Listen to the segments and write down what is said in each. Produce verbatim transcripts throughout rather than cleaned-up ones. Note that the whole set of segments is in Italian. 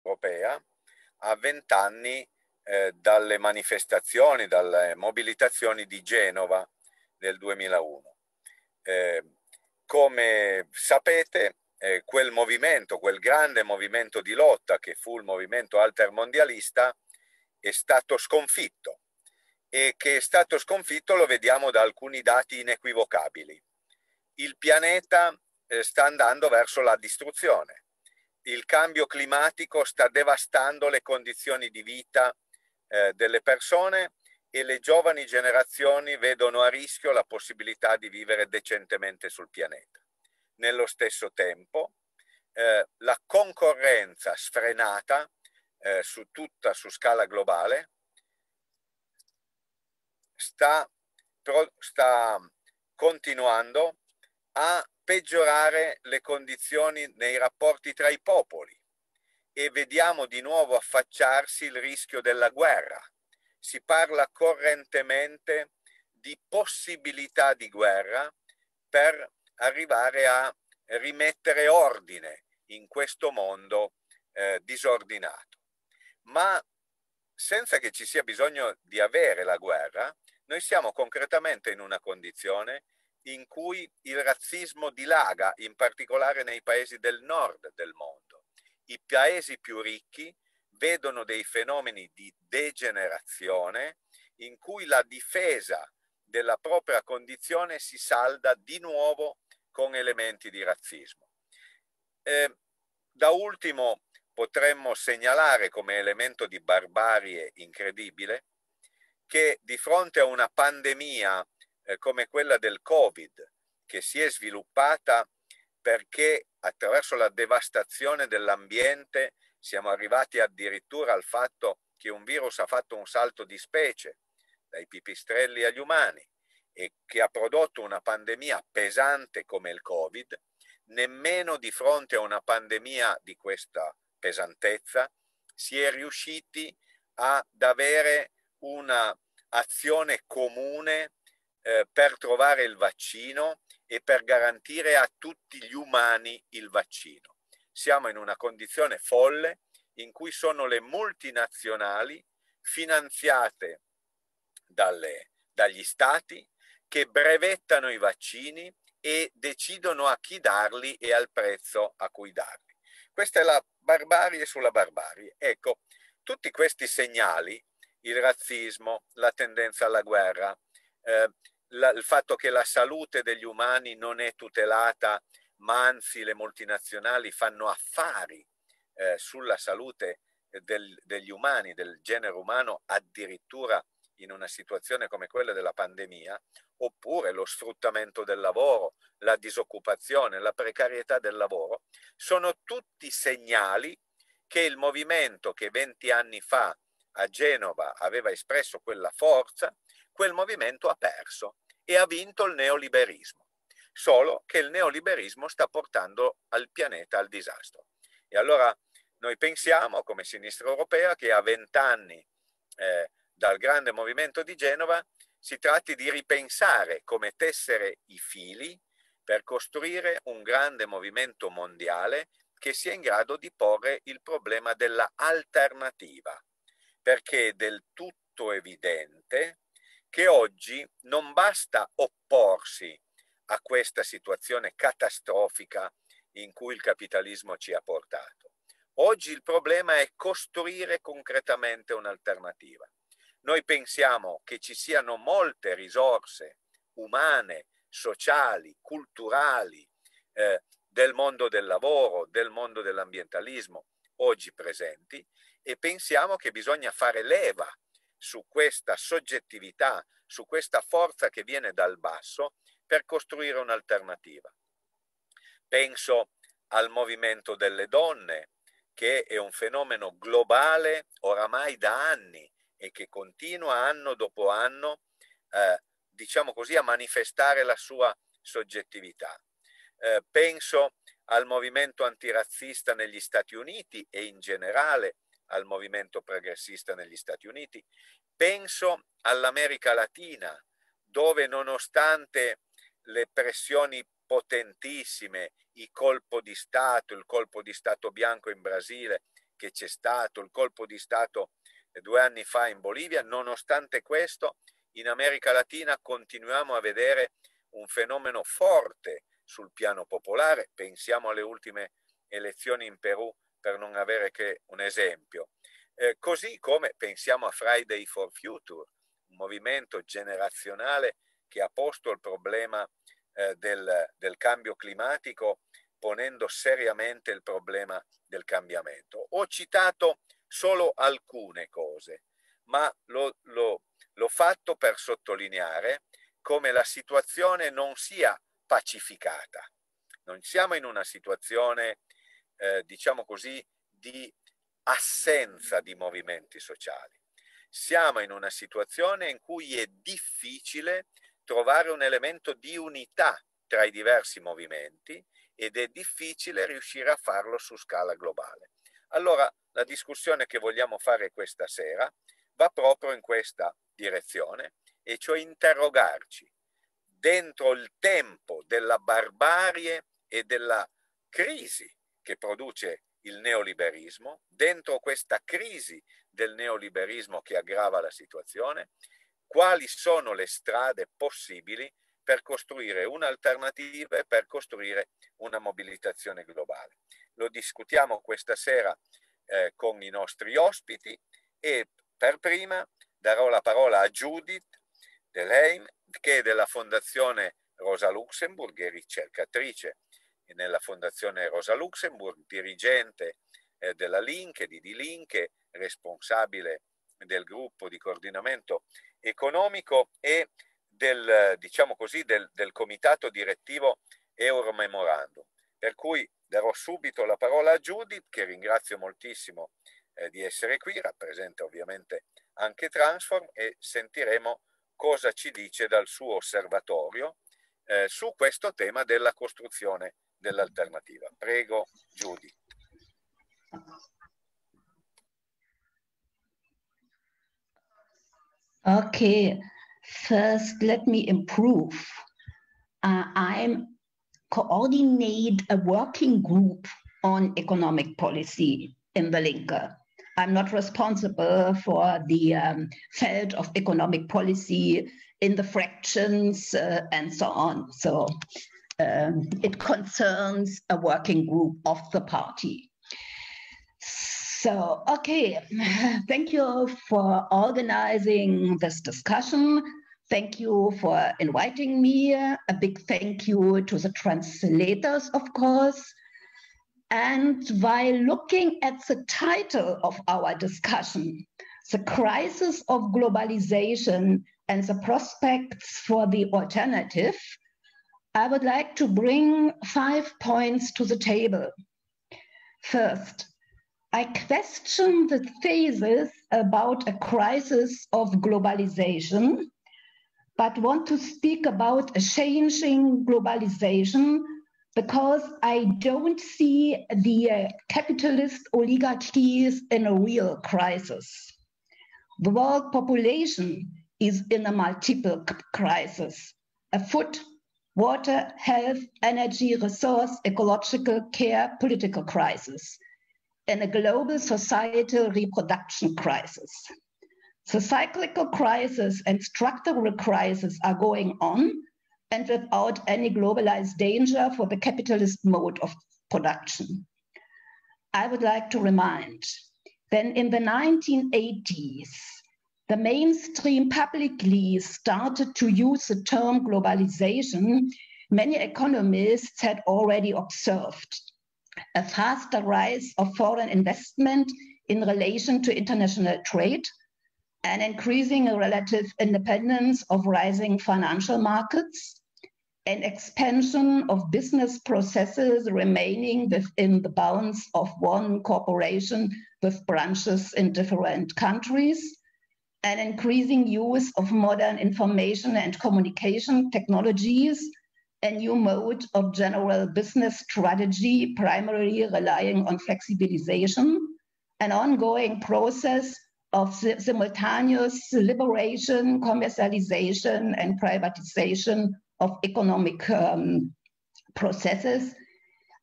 europea a vent'anni eh, dalle manifestazioni, dalle mobilitazioni di Genova del duemilauno. Eh, come sapete, eh, quel movimento, quel grande movimento di lotta che fu il movimento altermondialista, è stato sconfitto, e che è stato sconfitto lo vediamo da alcuni dati inequivocabili. Il pianeta eh, sta andando verso la distruzione. Il cambio climatico sta devastando le condizioni di vita eh, delle persone, e le giovani generazioni vedono a rischio la possibilità di vivere decentemente sul pianeta. Nello stesso tempo, eh, la concorrenza sfrenata eh, su tutta su scala globale sta, pro, sta continuando a peggiorare le condizioni nei rapporti tra i popoli, e vediamo di nuovo affacciarsi il rischio della guerra. Si parla correntemente di possibilità di guerra per arrivare a rimettere ordine in questo mondo eh, disordinato. Ma senza che ci sia bisogno di avere la guerra, noi siamo concretamente in una condizione in cui il razzismo dilaga, in particolare nei paesi del nord del mondo. I paesi più ricchi vedono dei fenomeni di degenerazione in cui la difesa della propria condizione si salda di nuovo con elementi di razzismo. Eh, da ultimo potremmo segnalare come elemento di barbarie incredibile che di fronte a una pandemia eh, come quella del Covid, che si è sviluppata perché attraverso la devastazione dell'ambiente siamo arrivati addirittura al fatto che un virus ha fatto un salto di specie, dai pipistrelli agli umani, e che ha prodotto una pandemia pesante come il Covid, nemmeno di fronte a una pandemia di questa pesantezza si è riusciti ad avere una azione comune eh, per trovare il vaccino e per garantire a tutti gli umani il vaccino. Siamo in una condizione folle in cui sono le multinazionali finanziate dalle, dagli stati che brevettano i vaccini e decidono a chi darli e al prezzo a cui darli. Questa è la barbarie sulla barbarie. Ecco, tutti questi segnali, il razzismo, la tendenza alla guerra, eh, la, il fatto che la salute degli umani non è tutelata, ma anzi le multinazionali fanno affari eh, sulla salute del, degli umani, del genere umano, addirittura in una situazione come quella della pandemia, oppure lo sfruttamento del lavoro, la disoccupazione, la precarietà del lavoro, sono tutti segnali che il movimento che venti anni fa a Genova aveva espresso quella forza, quel movimento ha perso e ha vinto il neoliberismo. Solo che il neoliberismo sta portando al pianeta al disastro. E allora noi pensiamo come Sinistra Europea che a vent'anni eh, dal grande movimento di Genova si tratti di ripensare come tessere i fili per costruire un grande movimento mondiale che sia in grado di porre il problema della alternativa, perché è del tutto evidente che oggi non basta opporsi a questa situazione catastrofica in cui il capitalismo ci ha portato. Oggi il problema è costruire concretamente un'alternativa. Noi pensiamo che ci siano molte risorse umane, sociali, culturali, eh, del mondo del lavoro, del mondo dell'ambientalismo, oggi presenti, e pensiamo che bisogna fare leva su questa soggettività, su questa forza che viene dal basso per costruire un'alternativa. Penso al movimento delle donne, che è un fenomeno globale oramai da anni e che continua anno dopo anno, eh, diciamo così, a manifestare la sua soggettività. Eh, penso al movimento antirazzista negli Stati Uniti e in generale al movimento progressista negli Stati Uniti. Penso all'America Latina, dove nonostante le pressioni potentissime, il colpo di Stato, il colpo di Stato bianco in Brasile che c'è stato, il colpo di Stato due anni fa in Bolivia. Nonostante questo, in America Latina continuiamo a vedere un fenomeno forte sul piano popolare. Pensiamo alle ultime elezioni in Perù, per non avere che un esempio. Eh, così come pensiamo a Friday for Future, un movimento generazionale che ha posto il problema eh, del, del cambio climatico, ponendo seriamente il problema del cambiamento. Ho citato solo alcune cose, ma l'ho fatto per sottolineare come la situazione non sia pacificata. Non siamo in una situazione, eh, diciamo così, di assenza di movimenti sociali. Siamo in una situazione in cui è difficile trovare un elemento di unità tra i diversi movimenti ed è difficile riuscire a farlo su scala globale. Allora, la discussione che vogliamo fare questa sera va proprio in questa direzione, e cioè interrogarci dentro il tempo della barbarie e della crisi che produce il neoliberismo, dentro questa crisi del neoliberismo che aggrava la situazione, quali sono le strade possibili per costruire un'alternativa e per costruire una mobilitazione globale. Lo discutiamo questa sera eh, con i nostri ospiti, e per prima darò la parola a Judith Delheim, che è della Fondazione Rosa Luxemburg, è ricercatrice nella Fondazione Rosa Luxemburg, dirigente eh, della Linke, di D-Link, responsabile del gruppo di coordinamento economico e del, diciamo così, del, del comitato direttivo Euromemorandum. Per cui darò subito la parola a Judith, che ringrazio moltissimo eh, di essere qui, rappresenta ovviamente anche Transform, e sentiremo cosa ci dice dal suo osservatorio eh, su questo tema della costruzione dell'alternativa. Prego, Judith. Okay, first let me improve. Uh, I'm coordinate a working group on economic policy in the Linke. I'm not responsible for the um, field of economic policy in the fractions uh, and so on. So um, it concerns a working group of the party. So, okay, thank you for organizing this discussion. Thank you for inviting me. A big thank you to the translators, of course. And while looking at the title of our discussion, The Crisis of Globalization and the Prospects for the Alternative, I would like to bring five points to the table. First, I question the thesis about a crisis of globalization, but want to speak about a changing globalization because I don't see the uh, capitalist oligarchies in a real crisis. The world population is in a multiple crisis: a food, water, health, energy, resource, ecological care, political crisis, and a global societal reproduction crisis. The cyclical crisis and structural crisis are going on, and without any globalized danger for the capitalist mode of production. I would like to remind that in the nineteen eighties, the mainstream publicly started to use the term globalization. Many economists had already observed a faster rise of foreign investment in relation to international trade, an increasing relative independence of rising financial markets, an expansion of business processes remaining within the bounds of one corporation with branches in different countries, an increasing use of modern information and communication technologies, a new mode of general business strategy primarily relying on flexibilization, an ongoing process of simultaneous liberation, commercialization, and privatization of economic um, processes,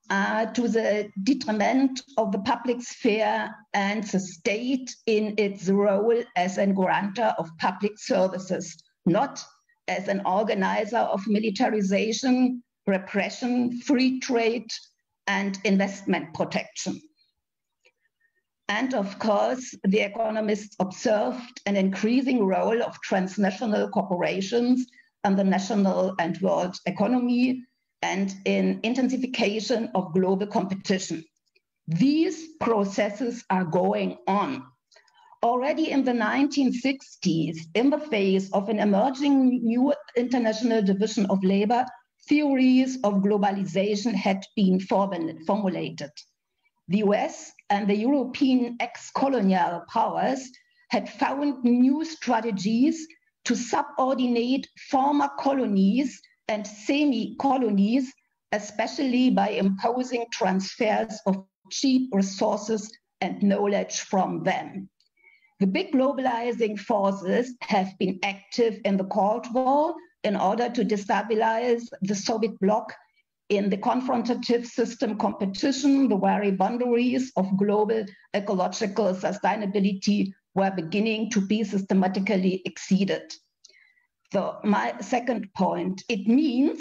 uh, to the detriment of the public sphere and the state in its role as a guarantor of public services, not as an organizer of militarization, repression, free trade, and investment protection. And of course, the economists observed an increasing role of transnational corporations in the national and world economy and in intensification of global competition. These processes are going on. Already in the nineteen sixties, in the face of an emerging new international division of labor, theories of globalization had been formulated. The U S and the European ex-colonial powers had found new strategies to subordinate former colonies and semi-colonies, especially by imposing transfers of cheap resources and knowledge from them. The big globalizing forces have been active in the Cold War in order to destabilize the Soviet bloc in the confrontative system competition. The very boundaries of global ecological sustainability were beginning to be systematically exceeded. So my second point, it means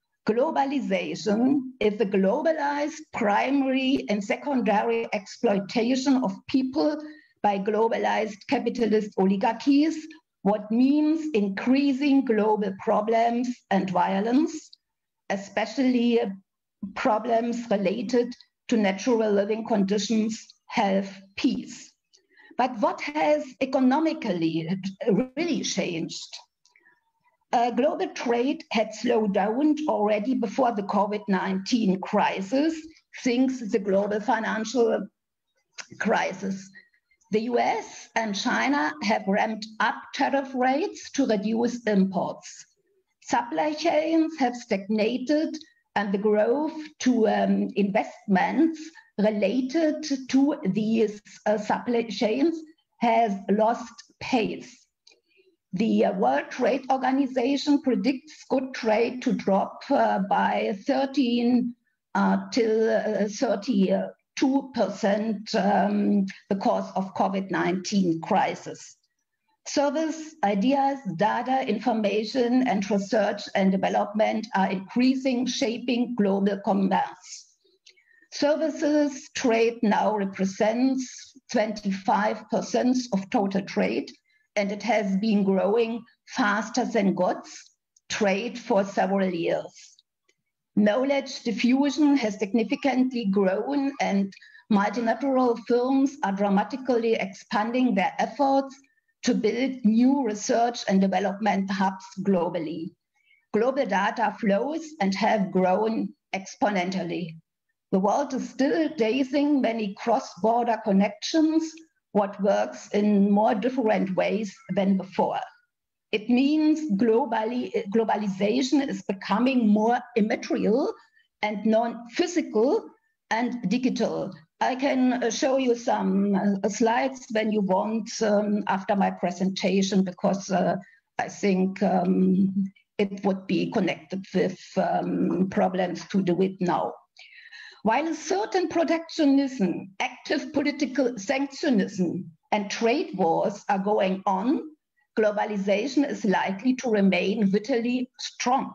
globalization is the globalized primary and secondary exploitation of people by globalized capitalist oligarchies, what means increasing global problems and violence, especially problems related to natural living conditions, health, peace. But what has economically really changed? Uh, global trade had slowed down already before the COVID nineteen crisis, since the global financial crisis. The U S and China have ramped up tariff rates to reduce imports. Supply chains have stagnated, and the growth to um, investments related to these uh, supply chains has lost pace. The uh, World Trade Organization predicts good trade to drop uh, by thirteen uh, till uh, thirty-two percent um, because of COVID nineteen crisis. Service, ideas, data, information, and research and development are increasing, shaping global commerce. Services trade now represents twenty-five percent of total trade, and it has been growing faster than goods trade for several years. Knowledge diffusion has significantly grown, and multilateral firms are dramatically expanding their efforts to build new research and development hubs globally. Global data flows and have grown exponentially. The world is still facing many cross-border connections, what works in more different ways than before. It means globally, globalization is becoming more immaterial and non-physical and digital. I can show you some uh, slides when you want um, after my presentation, because uh, I think um, it would be connected with um, problems to do it now. While a certain protectionism, active political sanctionism, and trade wars are going on, globalization is likely to remain vitally strong.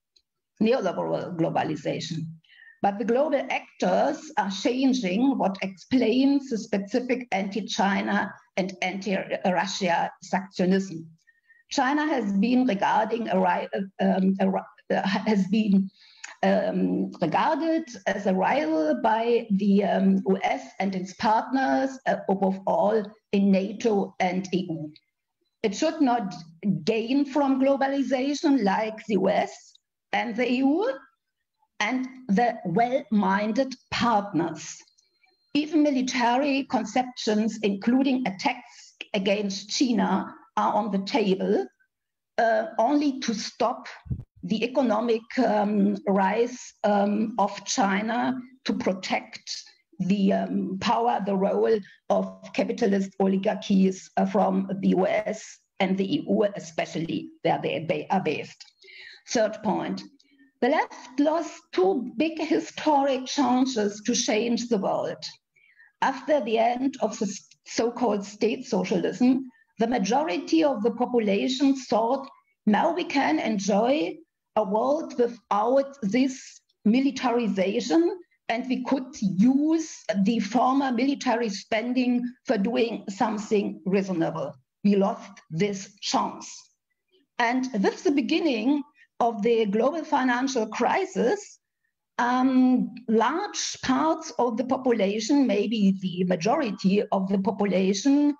Neoliberal globalization. But the global actors are changing, what explains the specific anti-China and anti-Russia sanctionism. China has been regarding a, um, a, has been um, regarded as a rival by the um, U S and its partners, uh, above all in NATO and E U. It should not gain from globalization like the U S and the E U and the well-minded partners. Even military conceptions, including attacks against China, are on the table, uh, only to stop the economic um, rise um, of China, to protect the um, power, the role of capitalist oligarchies uh, from the U S and the E U, especially where they are based. Third point. The left lost two big historic chances to change the world. After the end of the so-called state socialism, the majority of the population thought, now we can enjoy a world without this militarization, and we could use the former military spending for doing something reasonable. We lost this chance. And with the beginning of the global financial crisis, um, large parts of the population, maybe the majority of the population,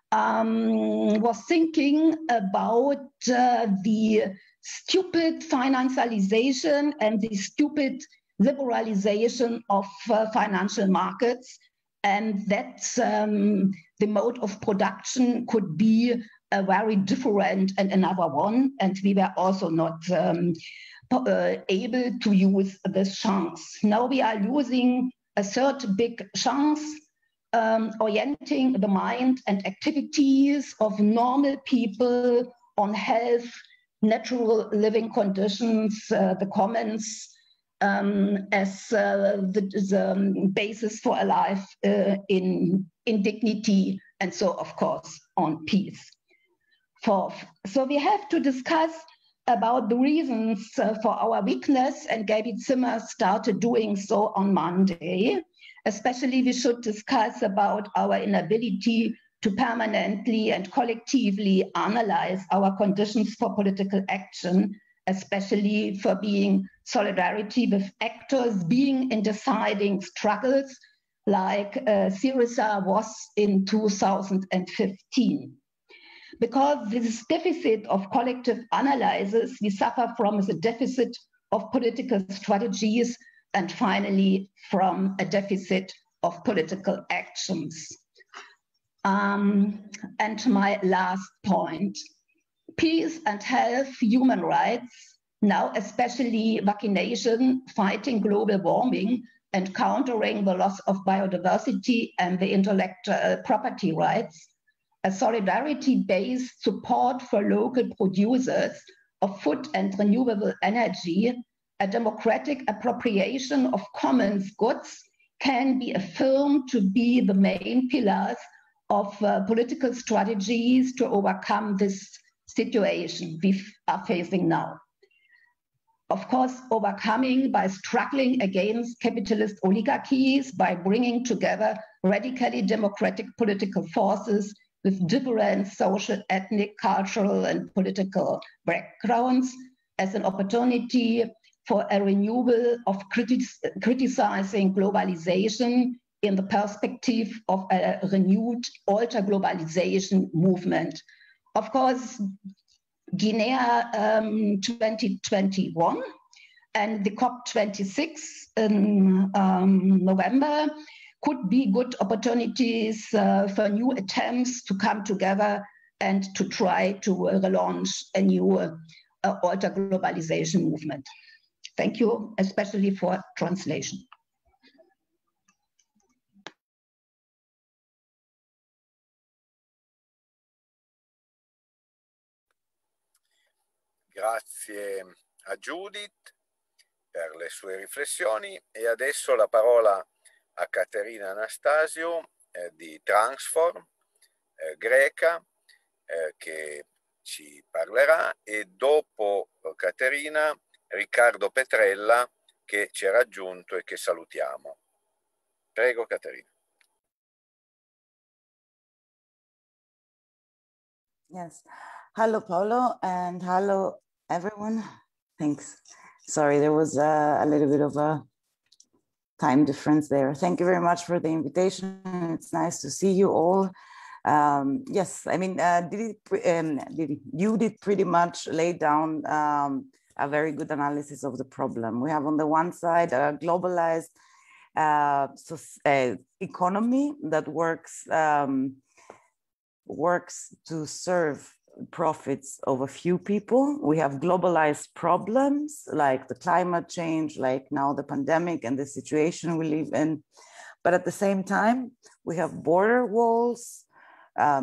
um, was thinking about uh, the stupid financialization and the stupid liberalization of uh, financial markets, and that um, the mode of production could be a very different and another one, and we were also not um, uh, able to use this chance. Now we are losing a third big chance, um, orienting the mind and activities of normal people on health, natural living conditions, uh, the commons, um, as uh, the, the basis for a life uh, in, in dignity, and so, of course, on peace. Fourth, so we have to discuss about the reasons uh, for our weakness, and Gaby Zimmer started doing so on Monday. Especially, we should discuss about our inability to permanently and collectively analyze our conditions for political action, especially for being solidarity with actors being in deciding struggles like uh, Syriza was in two thousand fifteen. Because this deficit of collective analysis, we suffer from the deficit of political strategies, and finally from a deficit of political actions. Um, and my last point, peace and health, human rights, now especially vaccination, fighting global warming, and countering the loss of biodiversity and the intellectual property rights, a solidarity-based support for local producers of food and renewable energy, a democratic appropriation of commons goods can be affirmed to be the main pillars of uh, political strategies to overcome this situation we are facing now. Of course, overcoming by struggling against capitalist oligarchies, by bringing together radically democratic political forces with different social, ethnic, cultural, and political backgrounds as an opportunity for a renewal of critic criticizing globalization in the perspective of a renewed alter globalization movement. Of course, Guinea um, twenty twenty-one and the COP twenty-six in um, November could be good opportunities uh, for new attempts to come together and to try to uh, relaunch a new uh, alter globalization movement. Thank you, especially for translation. Grazie a Judith per le sue riflessioni, e adesso la parola a Caterina Anastasio eh, di Transform eh, Greca eh, che ci parlerà, e dopo Caterina Riccardo Petrella che ci ha raggiunto e che salutiamo. Prego Caterina. Yes. Hello Paolo, and hello everyone. Thanks. Sorry, there was a, a little bit of a time difference there. Thank you very much for the invitation. It's nice to see you all. Um, yes, I mean, uh, did it, um, did, you did pretty much lay down um, a very good analysis of the problem. We have on the one side a globalized uh, so, uh, economy that works um, works to serve profits of a few people. We have globalized problems like the climate change, like now the pandemic and the situation we live in. But at the same time, we have border walls, uh,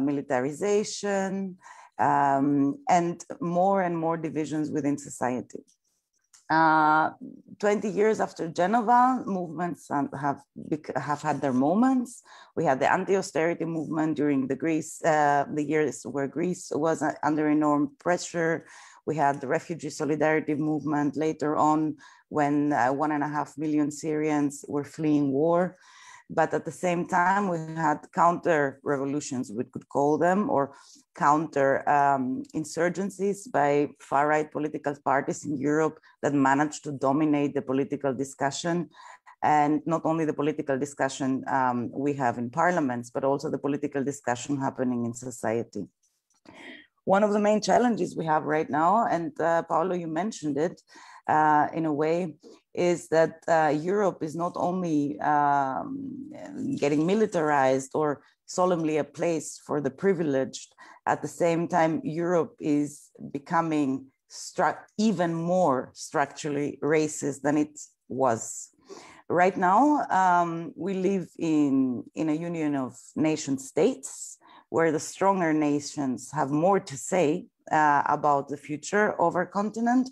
militarization, um, and more and more divisions within society. Uh, twenty years after Geneva, movements have, have had their moments. We had the anti-austerity movement during the Greece, uh, the years where Greece was under enormous pressure. We had the refugee solidarity movement later on when uh, one and a half million Syrians were fleeing war. But at the same time, we had counter revolutions, we could call them, or counter um, insurgencies by far-right political parties in Europe that managed to dominate the political discussion. And not only the political discussion um, we have in parliaments, but also the political discussion happening in society. One of the main challenges we have right now, and uh, Paolo, you mentioned it uh, in a way, is that uh, Europe is not only um, getting militarized or solemnly a place for the privileged. At the same time, Europe is becoming even more structurally racist than it was. Right now, um, we live in, in a union of nation states where the stronger nations have more to say uh, about the future of our continent.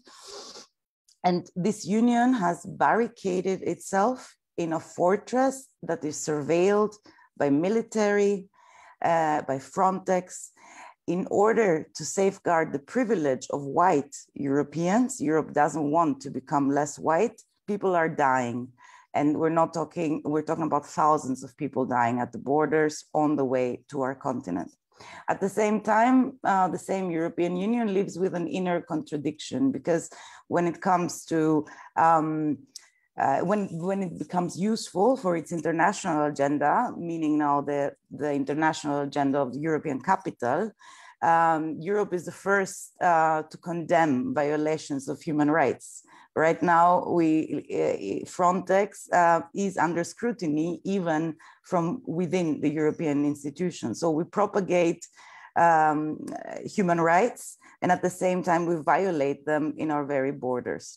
And this union has barricaded itself in a fortress that is surveilled by military, uh, by Frontex, in order to safeguard the privilege of white Europeans. Europe doesn't want to become less white. People are dying. And we're not talking, we're talking about thousands of people dying at the borders on the way to our continent. At the same time, uh, the same European Union lives with an inner contradiction, because when it comes to, um, uh, when, when it becomes useful for its international agenda, meaning now the, the international agenda of the European capital, um, Europe is the first uh, to condemn violations of human rights. Right now, we, uh, Frontex uh, is under scrutiny even from within the European institutions. So we propagate um, human rights, and at the same time, we violate them in our very borders.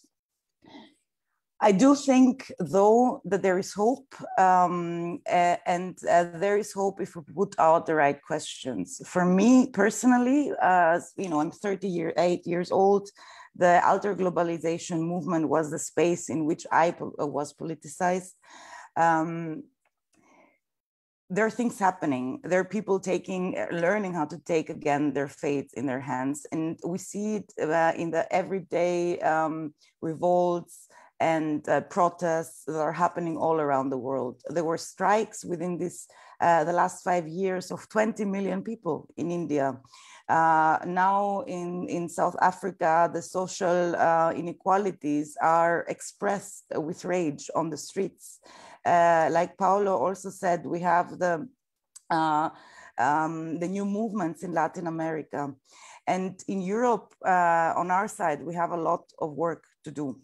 I do think, though, that there is hope, um, uh, and uh, there is hope if we put out the right questions. For me personally, uh, you know, I'm thirty-eight years old. The alter globalization movement was the space in which I was politicized. Um, there are things happening. There are people taking, learning how to take again their fate in their hands. And we see it uh, in the everyday um, revolts and uh, protests that are happening all around the world. There were strikes within this, uh, the last five years of twenty million people in India. Uh, now in, in South Africa, the social uh, inequalities are expressed with rage on the streets. Uh, like Paolo also said, we have the, uh, um, the new movements in Latin America. And in Europe, uh, on our side, we have a lot of work to do.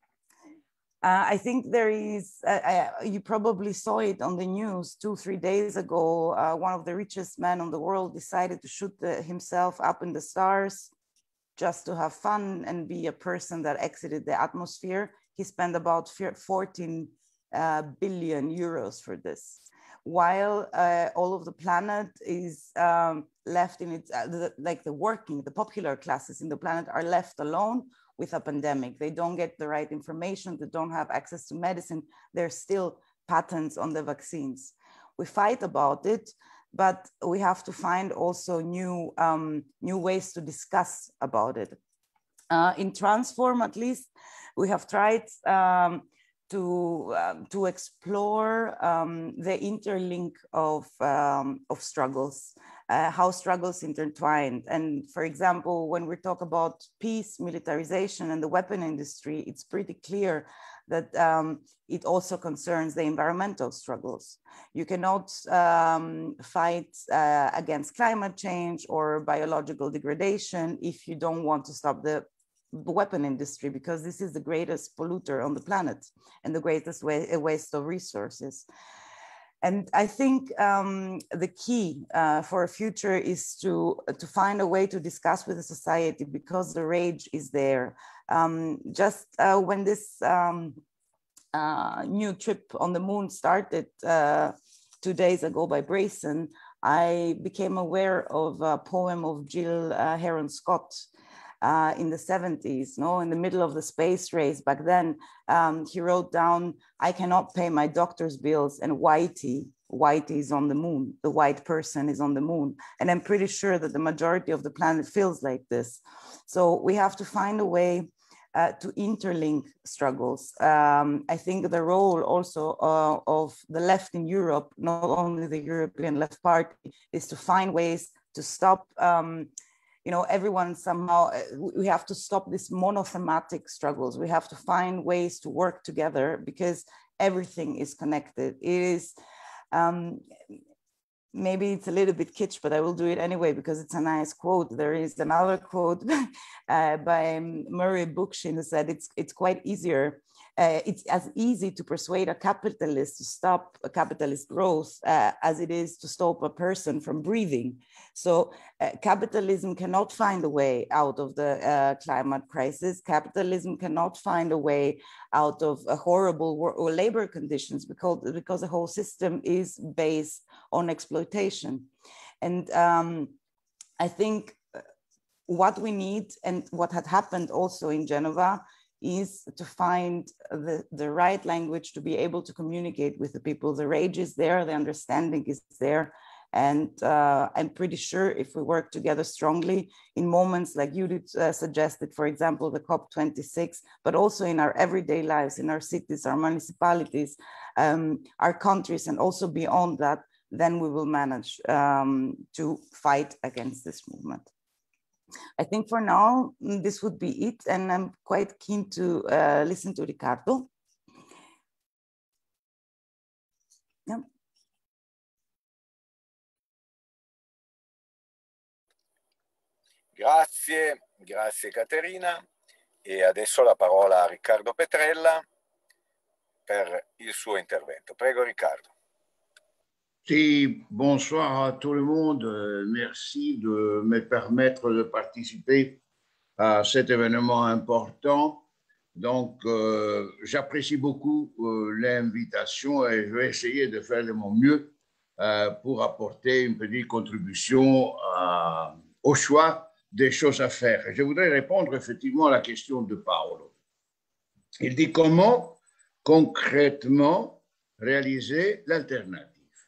Uh, I think there is, uh, uh, you probably saw it on the news two, three days ago, uh, one of the richest men in the world decided to shoot the, himself up in the stars just to have fun and be a person that exited the atmosphere. He spent about fourteen uh, billion euros for this, while uh, all of the planet is um, left in its, uh, the, like the working, the popular classes in the planet are left alone with a pandemic. They don't get the right information, they don't have access to medicine. There's still patents on the vaccines. We fight about it, but we have to find also new, um, new ways to discuss about it. Uh, in Transform, at least, we have tried um, to, um, to explore um, the interlink of, um, of struggles. Uh, how struggles intertwined. And for example, when we talk about peace, militarization, and the weapon industry, it's pretty clear that um, it also concerns the environmental struggles. You cannot um, fight uh, against climate change or biological degradation if you don't want to stop the weapon industry, because this is the greatest polluter on the planet and the greatest wa waste of resources. And I think um, the key uh, for a future is to, to find a way to discuss with the society, because the rage is there. Um, just uh, when this um, uh, new trip on the moon started uh, two days ago by Brayson, I became aware of a poem of Jill uh, Heron Scott. uh, in the seventies, no, in the middle of the space race. Back then, um, he wrote down, I cannot pay my doctor's bills, and Whitey, Whitey is on the moon, the white person is on the moon. And I'm pretty sure that the majority of the planet feels like this. So we have to find a way uh, to interlink struggles. Um, I think the role also uh, of the left in Europe, not only the European Left Party, is to find ways to stop, um, you know, everyone somehow, we have to stop these monothematic struggles. We have to find ways to work together because everything is connected. It is, um, maybe it's a little bit kitsch, but I will do it anyway because it's a nice quote. There is another quote uh, by Murray Bookchin who said it's, it's quite easier. Uh, it's as easy to persuade a capitalist to stop a capitalist growth uh, as it is to stop a person from breathing. So uh, capitalism cannot find a way out of the uh, climate crisis. Capitalism cannot find a way out of a horrible or labor conditions because, because the whole system is based on exploitation. And um, I think what we need and what had happened also in Genova is to find the, the right language to be able to communicate with the people. The rage is there, the understanding is there. And uh, I'm pretty sure if we work together strongly in moments like you did, uh, suggested, for example, the COP twenty-six, but also in our everyday lives, in our cities, our municipalities, um, our countries, and also beyond that, then we will manage um, to fight against this movement. I think for now, this would be it. And I'm quite keen to uh, listen to Riccardo. Yeah. Grazie, grazie Caterina. E adesso la parola a Riccardo Petrella per il suo intervento. Prego Riccardo. Sí, bonsoir à tout le monde. Merci de me permettre de participer à cet événement important. Donc, euh, j'apprécie beaucoup euh, l'invitation et je vais essayer de faire de mon mieux euh, pour apporter une petite contribution à, au choix des choses à faire. Je voudrais répondre effectivement à la question de Paolo. Il dit comment concrètement réaliser l'alternative.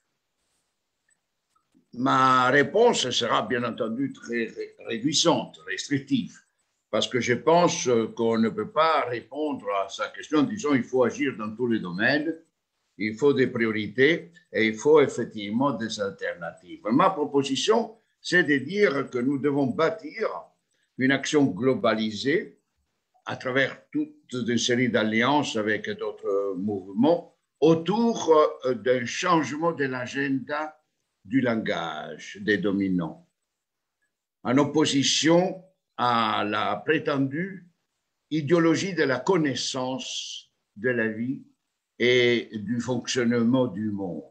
Ma réponse sera bien entendu très réduisante, restrictive, parce que je pense qu'on ne peut pas répondre à sa question en disant il faut agir dans tous les domaines, il faut des priorités et il faut effectivement des alternatives. Ma proposition, c'est de dire que nous devons bâtir une action globalisée à travers toute une série d'alliances avec d'autres mouvements autour d'un changement de l'agenda du langage des dominants, en opposition à la prétendue idéologie de la connaissance de la vie et du fonctionnement du monde.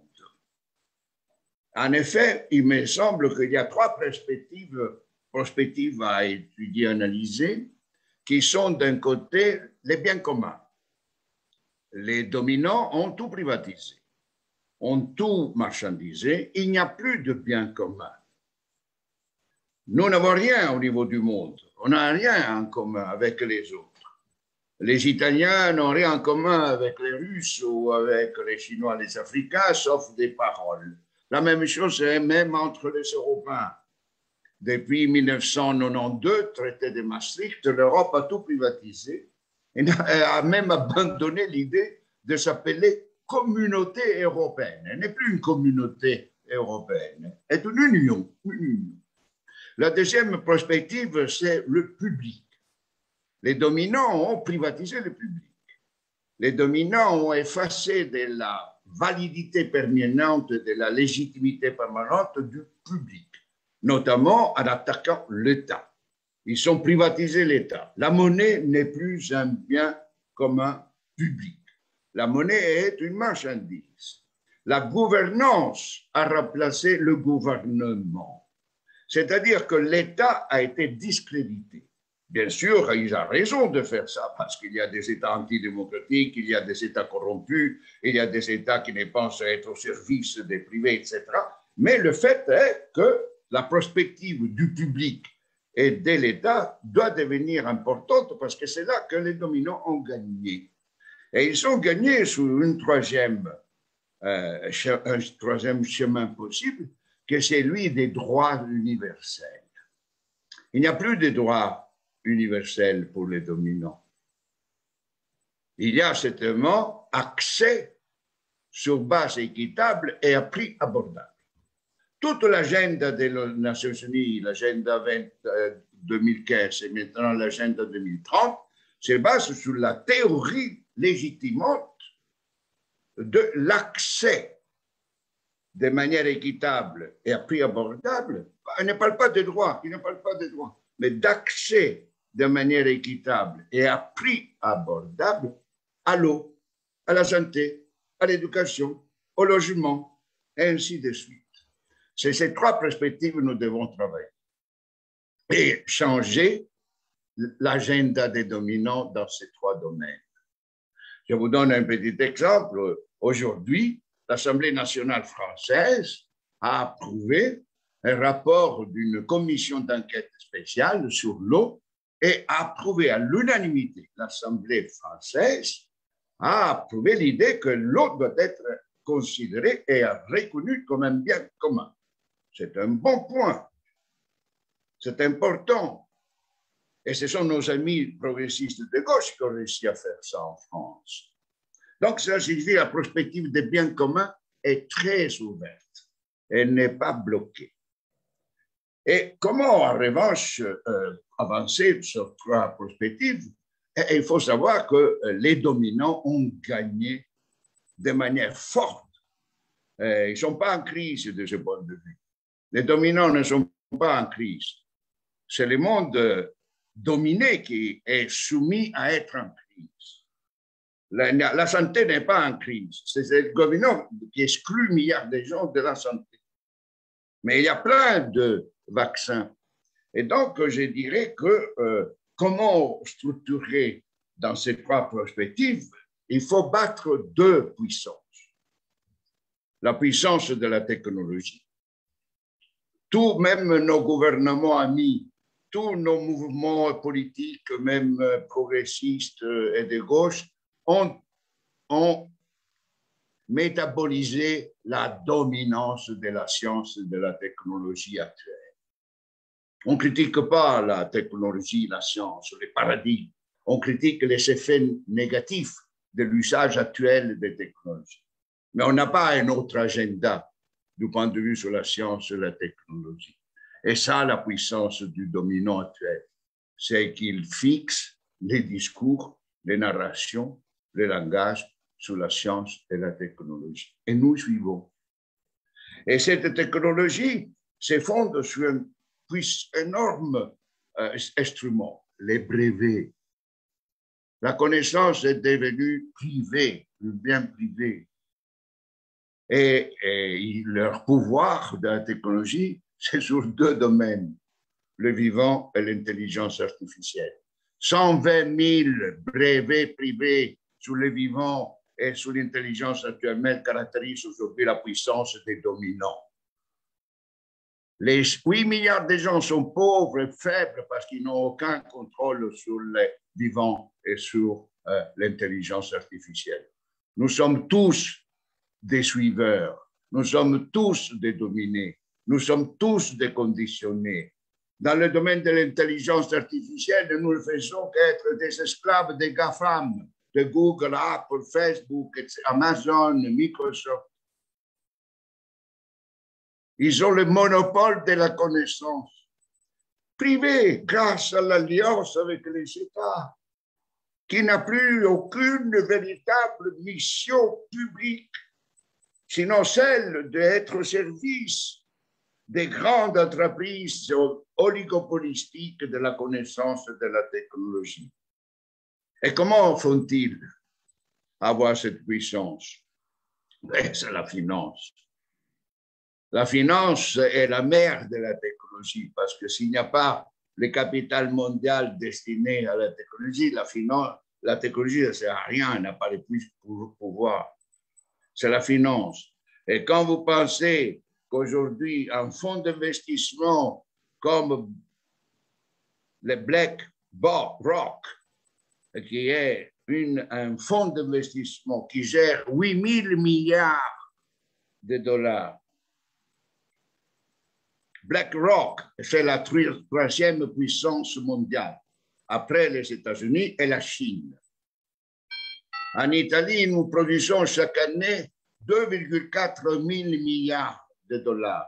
En effet, il me semble qu'il y a trois perspectives, perspectives à étudier, analyser, qui sont d'un côté les biens communs. Les dominants ont tout privatisé, ont tout marchandisé, il n'y a plus de biens communs. Nous n'avons rien au niveau du monde, on n'a rien en commun avec les autres. Les Italiens n'ont rien en commun avec les Russes ou avec les Chinois, les Africains, sauf des paroles. La même chose est même entre les Européens. Depuis mille neuf cent quatre-vingt-douze, traité de Maastricht, l'Europe a tout privatisé et a même abandonné l'idée de s'appeler communauté européenne. Elle n'est plus une communauté européenne, elle est une union, une union. La deuxième perspective, c'est le public. Les dominants ont privatisé le public. Les dominants ont effacé de la validité permanente, de la légitimité permanente du public, notamment en attaquant l'État. Ils ont privatisé l'État. La monnaie n'est plus un bien commun public. La monnaie est une marchandise. La gouvernance a remplacé le gouvernement. C'est-à-dire que l'État a été discrédité. Bien sûr, il a raison de faire ça parce qu'il y a des États antidémocratiques, il y a des États corrompus, il y a des États qui ne pensent être au service des privés, et cetera. Mais le fait est que la perspective du public aider l'État doit devenir importante parce que c'est là que les dominants ont gagné. Et ils ont gagné sur une troisième, euh, un troisième chemin possible, que c'est celui des droits universels. Il n'y a plus de droits universels pour les dominants. Il y a certainement accès sur base équitable et à prix abordable. Toute l'agenda des Nations Unies, l'agenda deux mille quinze et maintenant l'agenda deux mille trente, se base sur la théorie légitimante de l'accès de manière équitable et à prix abordable. Il ne parle pas de droits, il ne parle pas de droits, mais d'accès de manière équitable et à prix abordable à l'eau, à la santé, à l'éducation, au logement, et ainsi de suite. C'est ces trois perspectives que nous devons travailler et changer l'agenda des dominants dans ces trois domaines. Je vous donne un petit exemple. Aujourd'hui, l'Assemblée nationale française a approuvé un rapport d'une commission d'enquête spéciale sur l'eau et a approuvé à l'unanimité, l'Assemblée française a approuvé l'idée que l'eau doit être considérée et reconnue comme un bien commun. C'est un bon point. C'est important. Et ce sont nos amis progressistes de gauche qui ont réussi à faire ça en France. Donc, ça signifie que la perspective des biens communs est très ouverte. Elle n'est pas bloquée. Et comment, en revanche, euh, avancer sur trois perspectives? Et il faut savoir que les dominants ont gagné de manière forte. Euh, ils ne sont pas en crise de ce point de vue. Les dominants ne sont pas en crise. C'est le monde dominé qui est soumis à être en crise. La, la santé n'est pas en crise. C'est le dominant qui exclut milliards de gens de la santé. Mais il y a plein de vaccins. Et donc, je dirais que euh, comment structurer dans ces trois perspectives, il faut battre deux puissances. La puissance de la technologie. Tout, même nos gouvernements amis, tous nos mouvements politiques, même progressistes et de gauche, ont, ont métabolisé la dominance de la science et de la technologie actuelle. On ne critique pas la technologie, la science, les paradigmes. On critique les effets négatifs de l'usage actuel des technologies. Mais on n'a pas un autre agenda du point de vue sur la science et la technologie. Et ça, la puissance du dominant actuel, c'est qu'il fixe les discours, les narrations, les langages sur la science et la technologie. Et nous suivons. Et cette technologie se fonde sur un énorme euh, instrument, les brevets. La connaissance est devenue privée, un bien privé. Et, et leur pouvoir de la technologie, c'est sur deux domaines, le vivant et l'intelligence artificielle. cent vingt mille brevets privés sur le vivant et sur l'intelligence artificielle caractérisent aujourd'hui la puissance des dominants. Les huit milliards de gens sont pauvres et faibles parce qu'ils n'ont aucun contrôle sur les vivants et sur euh, l'intelligence artificielle. Nous sommes tous des suiveurs, nous sommes tous des dominés, nous sommes tous des conditionnés. Dans le domaine de l'intelligence artificielle, nous ne faisons qu'être des esclaves des GAFAM, de Google, Apple, Facebook, Amazon, Microsoft. Ils ont le monopole de la connaissance privée grâce à l'alliance avec les États, qui n'a plus aucune véritable mission publique, sinon celle d'être au service des grandes entreprises oligopolistiques de la connaissance et de la technologie. Et comment font-ils avoir cette puissance? C'est la finance. La finance est la mère de la technologie, parce que s'il n'y a pas le capital mondial destiné à la technologie, la finance, la technologie ne sert à rien, elle n'a pas le plus pouvoir. C'est la finance. Et quand vous pensez qu'aujourd'hui, un fonds d'investissement comme le BlackRock, qui est une, un fonds d'investissement qui gère huit mille milliards de dollars. BlackRock, c'est la troisième puissance mondiale, après les États-Unis et la Chine. En Italie, nous produisons chaque année deux virgule quatre mille milliards de dollars.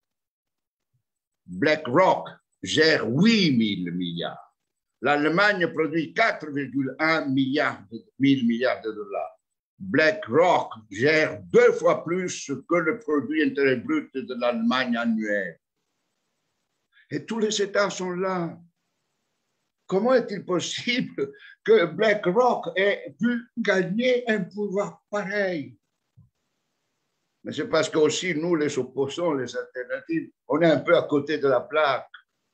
BlackRock gère huit mille milliards. L'Allemagne produit quatre virgule un milliards de, milliards de dollars. BlackRock gère deux fois plus que le produit intérieur brut de l'Allemagne annuel. Et tous les États sont là. Comment est-il possible que BlackRock ait pu gagner un pouvoir pareil? Mais c'est parce que aussi nous, les opposants, les alternatives, on est un peu à côté de la plaque.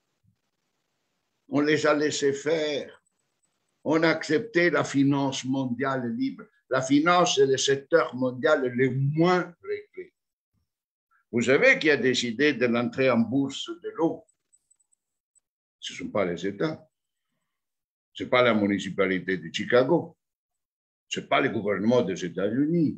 On les a laissés faire. On a accepté la finance mondiale libre. La finance est le secteur mondial le moins réglé. Vous savez qui a décidé de l'entrée en bourse de l'eau? Ce ne sont pas les États. Ce n'est pas la municipalité de Chicago. Ce n'est pas le gouvernement des États-Unis.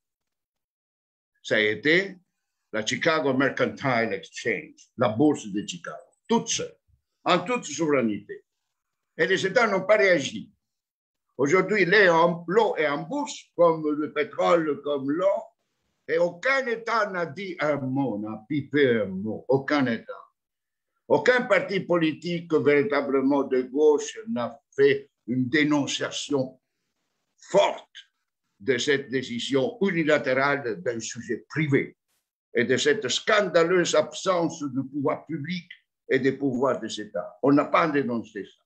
Ça a été la Chicago Mercantile Exchange, la bourse de Chicago, toute seule, en toute souveraineté. Et les États n'ont pas réagi. Aujourd'hui, l'eau est en bourse, comme le pétrole, comme l'or, et aucun État n'a dit un mot, n'a pipé un mot, aucun État. Aucun parti politique véritablement de gauche n'a fait une dénonciation forte de cette décision unilatérale d'un sujet privé et de cette scandaleuse absence de pouvoir public et des pouvoirs des États. On n'a pas dénoncé ça.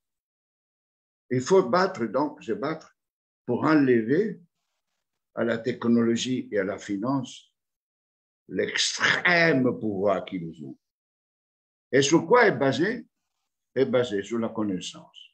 Il faut battre donc, se battre pour enlever à la technologie et à la finance l'extrême pouvoir qu'ils ont. Et sur quoi est basé? Est basé sur la connaissance.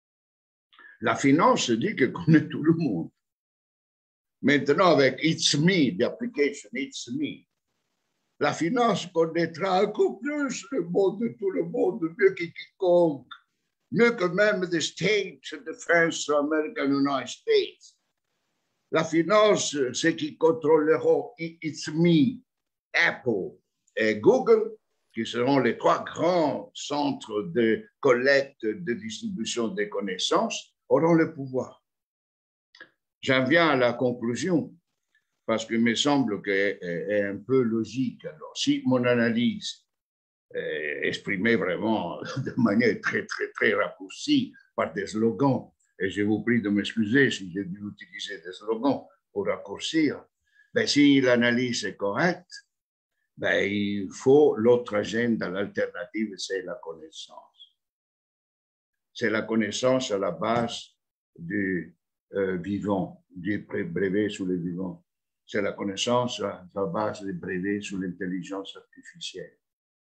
La finance dit qu'elle connaît tout le monde. Maintenant, avec It's Me, l'application It's Me, la finance connaîtra encore plus le monde, tout le monde, mieux que quiconque, mieux que même les States de France, American United States. La finance, c'est qui contrôleront It's Me, Apple et Google, qui seront les trois grands centres de collecte, de distribution des connaissances, auront le pouvoir. J'en viens à la conclusion, parce qu'il me semble qu'elle est un peu logique. Alors, si mon analyse est exprimée vraiment de manière très, très, très raccourcie par des slogans, et je vous prie de m'excuser si j'ai dû utiliser des slogans pour raccourcir, ben, si l'analyse est correcte, ben, il faut l'autre agenda, l'alternative, c'est la connaissance. C'est la connaissance à la base du euh, vivant, du brevet sur le vivant. C'est la connaissance à la base des brevets sur l'intelligence artificielle.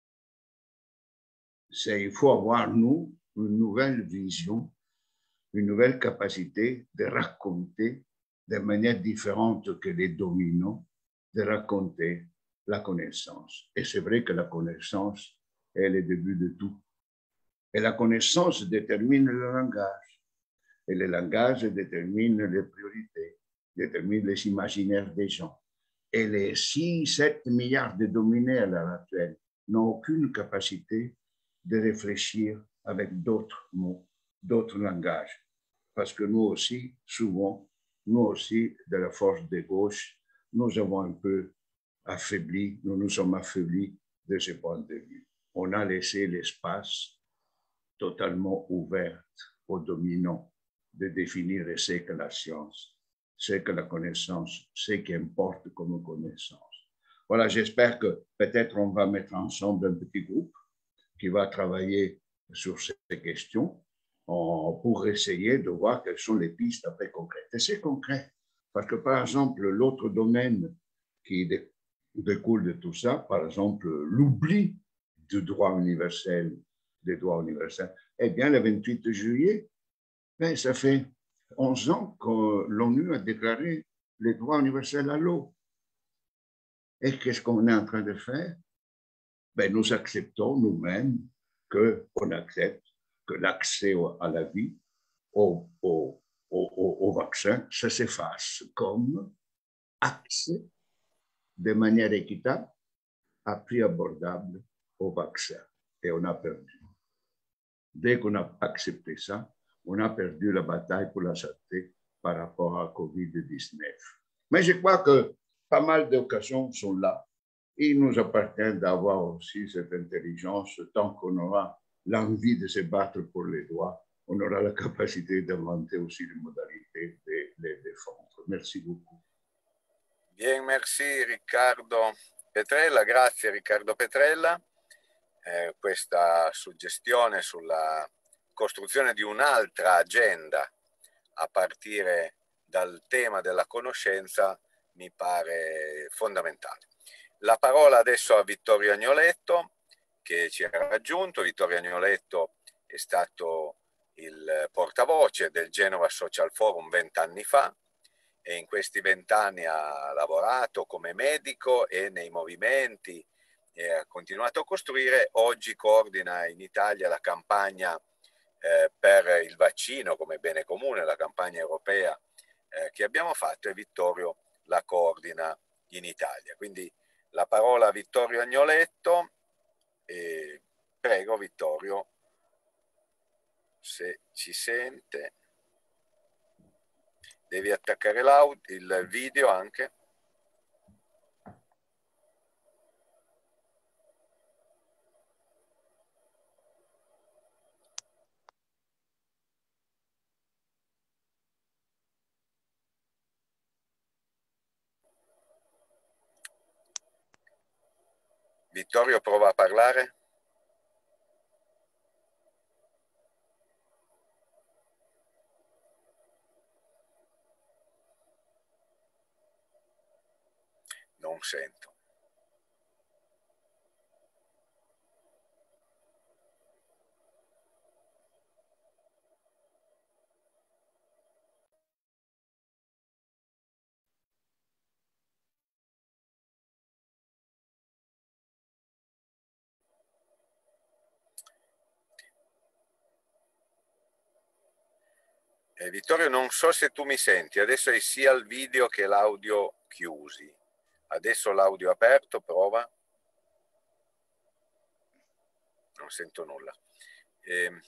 C'est, il faut avoir, nous, une nouvelle vision, une nouvelle capacité de raconter de manière différente que les dominants, de raconter la connaissance. Et c'est vrai que la connaissance est le début de tout. Et la connaissance détermine le langage. Et le langage détermine les priorités, détermine les imaginaires des gens. Et les six sept milliards de dominés à l'heure actuelle n'ont aucune capacité de réfléchir avec d'autres mots, d'autres langages. Parce que nous aussi, souvent, nous aussi, de la force de gauche, nous avons un peu affaiblis, nous nous sommes affaiblis de ce point de vue. On a laissé l'espace totalement ouvert aux dominants de définir ce qu'est la science, ce qu'est la connaissance, ce qui importe comme connaissance. Voilà, j'espère que peut-être on va mettre ensemble un petit groupe qui va travailler sur ces questions pour essayer de voir quelles sont les pistes après concrètes. Et c'est concret, parce que par exemple, l'autre domaine qui découle de tout ça, par exemple, l'oubli du droit universel, des droits universels, eh bien, le vingt-huit juillet, ben, ça fait onze ans que l'ONU a déclaré les droits universels à l'eau. Et qu'est-ce qu'on est en train de faire? Ben, nous acceptons nous-mêmes qu'on accepte que l'accès à la vie, au, au, au, au vaccin, ça se fasse comme accès de manière équitable à prix abordable au vaccin. Et on a perdu. Dès qu'on a accepté ça, on a perdu la bataille pour la santé par rapport à covid dix-neuf. Mais je crois que pas mal d'occasions sont là. Il nous appartient d'avoir aussi cette intelligence. Tant qu'on aura l'envie de se battre pour les droits, on aura la capacité d'inventer aussi les modalités de les défendre. Merci beaucoup. Bien, merci Riccardo Petrella. Grazie Riccardo Petrella. Eh, questa suggestione sulla costruzione di un'altra agenda a partire dal tema della conoscenza mi pare fondamentale. La parola adesso a Vittorio Agnoletto, che ci ha raggiunto. Vittorio Agnoletto è stato il portavoce del Genova Social Forum vent'anni fa e in questi vent'anni ha lavorato come medico e nei movimenti e ha continuato a costruire. Oggi coordina in Italia la campagna eh, per il vaccino come bene comune, la campagna europea eh, che abbiamo fatto, e Vittorio la coordina in Italia. Quindi la parola a Vittorio Agnoletto. E prego Vittorio, se ci sente, devi attaccare l'audio, il video anche. Vittorio, prova a parlare. Non sento. Eh, Vittorio, non so se tu mi senti, adesso hai sia il video che l'audio chiusi. Adesso l'audio aperto, prova. Non sento nulla. Eh,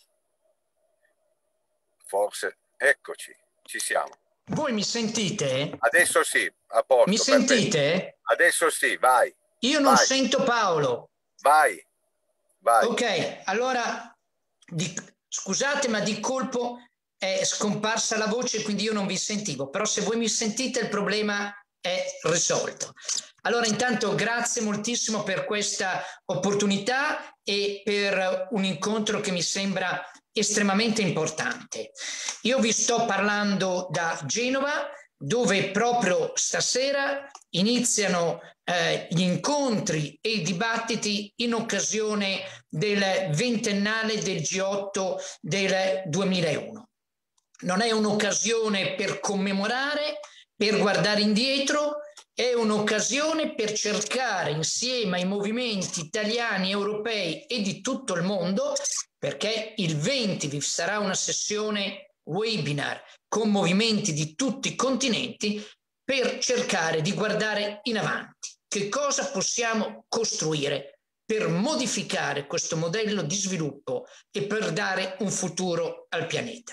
forse, eccoci, ci siamo. Voi mi sentite? Adesso sì, a posto. Mi sentite? Perfetto. Adesso sì, vai. Io non vai. sento Paolo. Vai, vai. Ok, allora, di, scusate, ma di colpo è scomparsa la voce, quindi io non vi sentivo. Però se voi mi sentite il problema è risolto. Allora, intanto grazie moltissimo per questa opportunità e per un incontro che mi sembra estremamente importante. Io vi sto parlando da Genova, dove proprio stasera iniziano eh, gli incontri e i dibattiti in occasione del ventennale del G otto del duemilauno. Non è un'occasione per commemorare, per guardare indietro, è un'occasione per cercare insieme ai movimenti italiani, europei e di tutto il mondo, perché il venti vi sarà una sessione webinar con movimenti di tutti i continenti per cercare di guardare in avanti. Che cosa possiamo costruire per modificare questo modello di sviluppo e per dare un futuro al pianeta?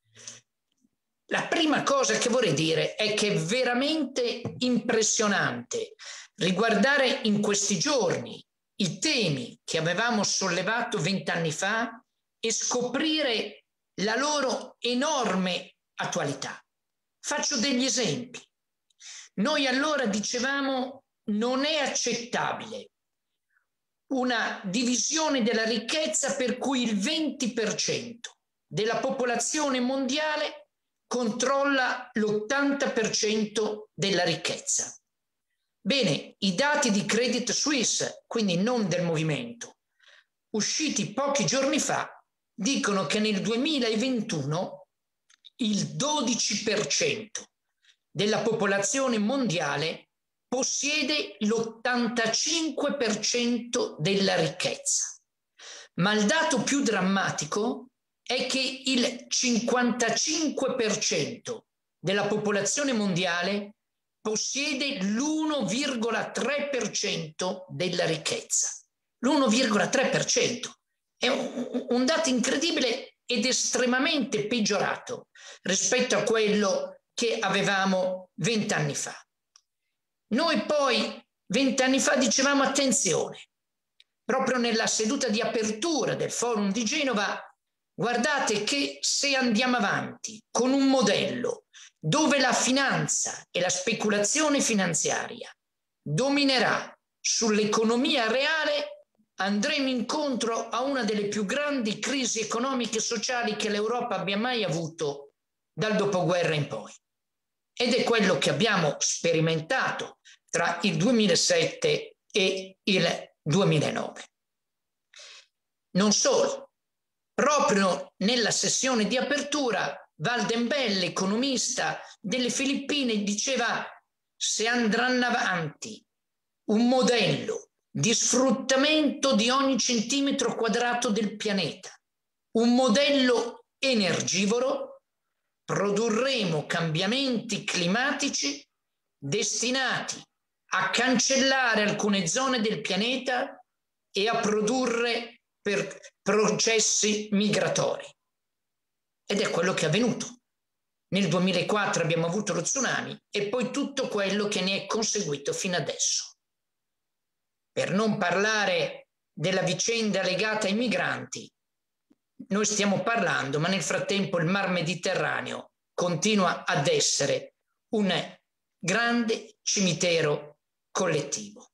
La prima cosa che vorrei dire è che è veramente impressionante riguardare in questi giorni i temi che avevamo sollevato vent'anni fa e scoprire la loro enorme attualità. Faccio degli esempi. Noi allora dicevamo non è accettabile una divisione della ricchezza per cui il venti per cento della popolazione mondiale controlla l'ottanta per cento della ricchezza. Bene, i dati di Credit Suisse, quindi non del movimento, usciti pochi giorni fa, dicono che nel duemilaventuno il dodici per cento della popolazione mondiale possiede l'ottantacinque per cento della ricchezza. Ma il dato più drammatico è che il cinquantacinque per cento della popolazione mondiale possiede l'uno virgola tre per cento della ricchezza. l'uno virgola tre per cento è un, un dato incredibile ed estremamente peggiorato rispetto a quello che avevamo vent'anni fa. Noi poi vent'anni fa dicevamo attenzione, proprio nella seduta di apertura del Forum di Genova, guardate che se andiamo avanti con un modello dove la finanza e la speculazione finanziaria dominerà sull'economia reale, andremo incontro a una delle più grandi crisi economiche e sociali che l'Europa abbia mai avuto dal dopoguerra in poi. Ed è quello che abbiamo sperimentato tra il duemilasette e il duemilanove. Non solo, proprio nella sessione di apertura Valdenbell, economista delle Filippine, diceva: se andranno avanti un modello di sfruttamento di ogni centimetro quadrato del pianeta, un modello energivoro, produrremo cambiamenti climatici destinati a cancellare alcune zone del pianeta e a produrre per processi migratori. Ed è quello che è avvenuto. Nel duemilaquattro abbiamo avuto lo tsunami e poi tutto quello che ne è conseguito fino adesso. Per non parlare della vicenda legata ai migranti, noi stiamo parlando, ma nel frattempo il Mar Mediterraneo continua ad essere un grande cimitero collettivo.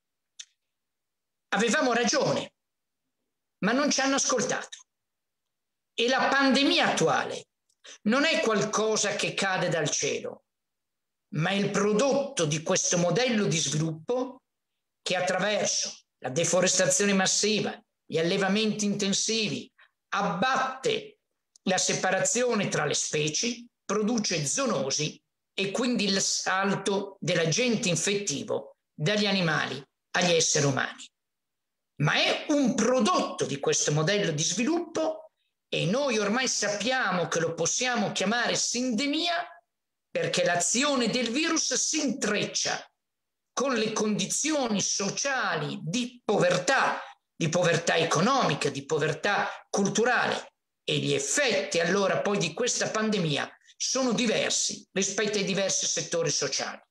Avevamo ragione, ma non ci hanno ascoltato. E la pandemia attuale non è qualcosa che cade dal cielo, ma è il prodotto di questo modello di sviluppo che attraverso la deforestazione massiva, gli allevamenti intensivi, abbatte la separazione tra le specie, produce zoonosi e quindi il salto dell'agente infettivo dagli animali agli esseri umani. Ma è un prodotto di questo modello di sviluppo e noi ormai sappiamo che lo possiamo chiamare sindemia perché l'azione del virus si intreccia con le condizioni sociali di povertà, di povertà economica, di povertà culturale, e gli effetti allora poi di questa pandemia sono diversi rispetto ai diversi settori sociali.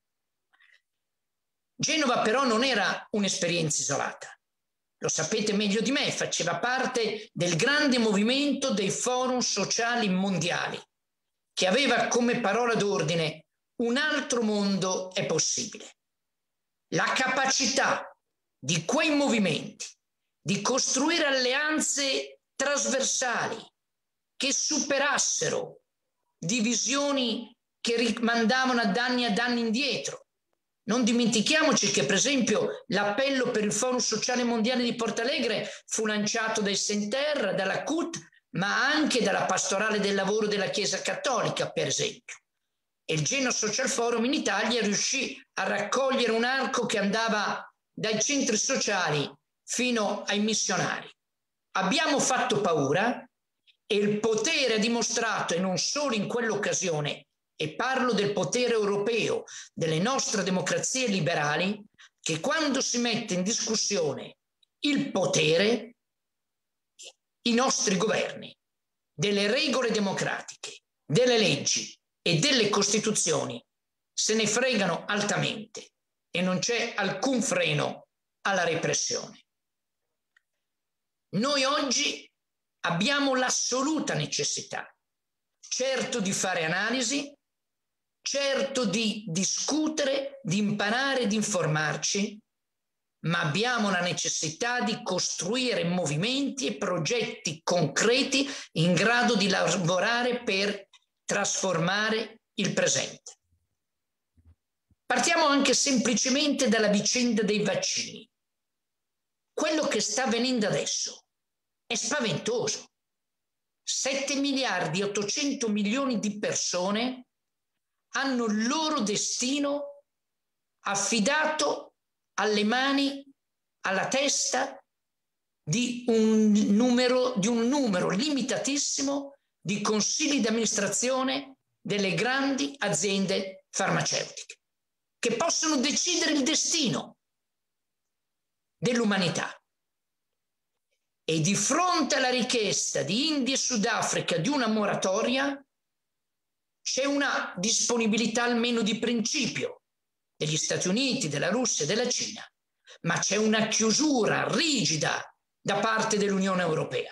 Genova però non era un'esperienza isolata. Lo sapete meglio di me, faceva parte del grande movimento dei forum sociali mondiali, che aveva come parola d'ordine un altro mondo è possibile. La capacità di quei movimenti di costruire alleanze trasversali che superassero divisioni che rimandavano ad anni e ad anni indietro. Non dimentichiamoci che, per esempio, l'appello per il Forum Sociale Mondiale di Porto Alegre fu lanciato dai Senterra, dalla C U T, ma anche dalla Pastorale del Lavoro della Chiesa Cattolica, per esempio. E il Genoa Social Forum in Italia riuscì a raccogliere un arco che andava dai centri sociali fino ai missionari. Abbiamo fatto paura e il potere ha dimostrato, e non solo in quell'occasione, e parlo del potere europeo, delle nostre democrazie liberali, che quando si mette in discussione il potere, i nostri governi, delle regole democratiche, delle leggi e delle costituzioni, se ne fregano altamente e non c'è alcun freno alla repressione. Noi oggi abbiamo l'assoluta necessità, certo di fare analisi, certo di discutere, di imparare, di informarci, ma abbiamo la necessità di costruire movimenti e progetti concreti in grado di lavorare per trasformare il presente. Partiamo anche semplicemente dalla vicenda dei vaccini. Quello che sta avvenendo adesso è spaventoso. sette miliardi e ottocento milioni di persone hanno il loro destino affidato alle mani, alla testa di un numero, di un numero limitatissimo di consigli di amministrazione delle grandi aziende farmaceutiche, che possono decidere il destino dell'umanità. E di fronte alla richiesta di India e Sudafrica di una moratoria c'è una disponibilità almeno di principio degli Stati Uniti, della Russia e della Cina, ma c'è una chiusura rigida da parte dell'Unione Europea.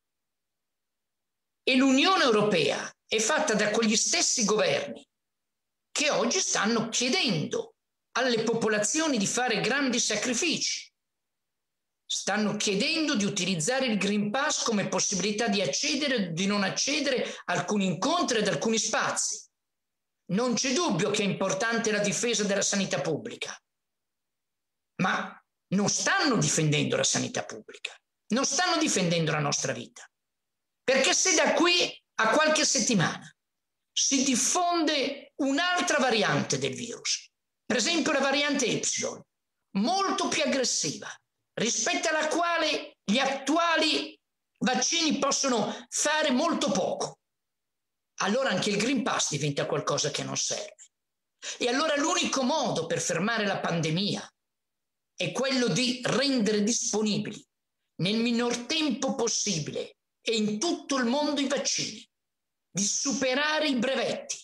E l'Unione Europea è fatta da quegli stessi governi che oggi stanno chiedendo alle popolazioni di fare grandi sacrifici. Stanno chiedendo di utilizzare il Green Pass come possibilità di accedere o di non accedere a alcuni incontri ed alcuni spazi. Non c'è dubbio che è importante la difesa della sanità pubblica, ma non stanno difendendo la sanità pubblica, non stanno difendendo la nostra vita. Perché se da qui a qualche settimana si diffonde un'altra variante del virus, per esempio la variante Y, molto più aggressiva, rispetto alla quale gli attuali vaccini possono fare molto poco, allora anche il Green Pass diventa qualcosa che non serve. E allora l'unico modo per fermare la pandemia è quello di rendere disponibili nel minor tempo possibile e in tutto il mondo i vaccini, di superare i brevetti.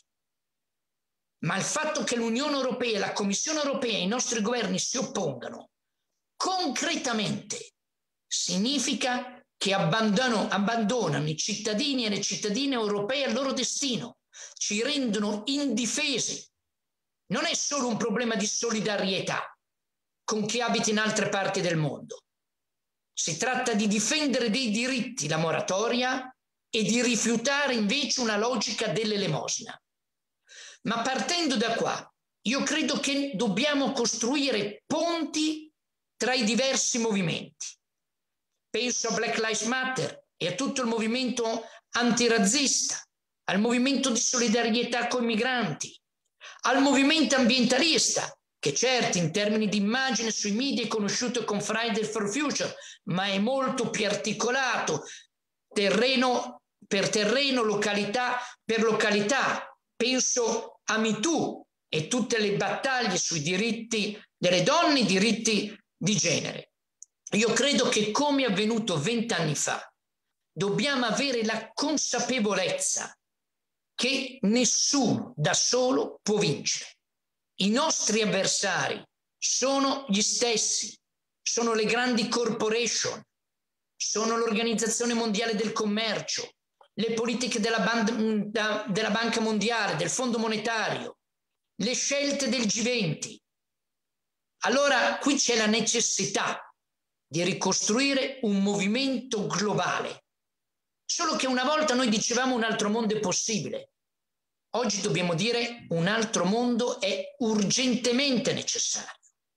Ma il fatto che l'Unione Europea, la Commissione Europea e i nostri governi si oppongano concretamente significa che abbandonano, abbandonano i cittadini e le cittadine europee al loro destino, ci rendono indifesi. Non è solo un problema di solidarietà con chi abita in altre parti del mondo. Si tratta di difendere dei diritti, la moratoria, e di rifiutare invece una logica dell'elemosina. Ma partendo da qua, io credo che dobbiamo costruire ponti tra i diversi movimenti. Penso a Black Lives Matter e a tutto il movimento antirazzista, al movimento di solidarietà con i migranti, al movimento ambientalista, che certo in termini di immagine sui media è conosciuto con Friday for Future, ma è molto più articolato, terreno per terreno, località per località. Penso a MeToo e tutte le battaglie sui diritti delle donne, i diritti di genere. Io credo che, come è avvenuto vent'anni fa, dobbiamo avere la consapevolezza che nessuno da solo può vincere. I nostri avversari sono gli stessi, sono le grandi corporation, sono l'Organizzazione Mondiale del Commercio, le politiche della, ban- della Banca Mondiale, del Fondo Monetario, le scelte del G venti. Allora qui c'è la necessità di ricostruire un movimento globale. Solo che una volta noi dicevamo un altro mondo è possibile. Oggi dobbiamo dire un altro mondo è urgentemente necessario.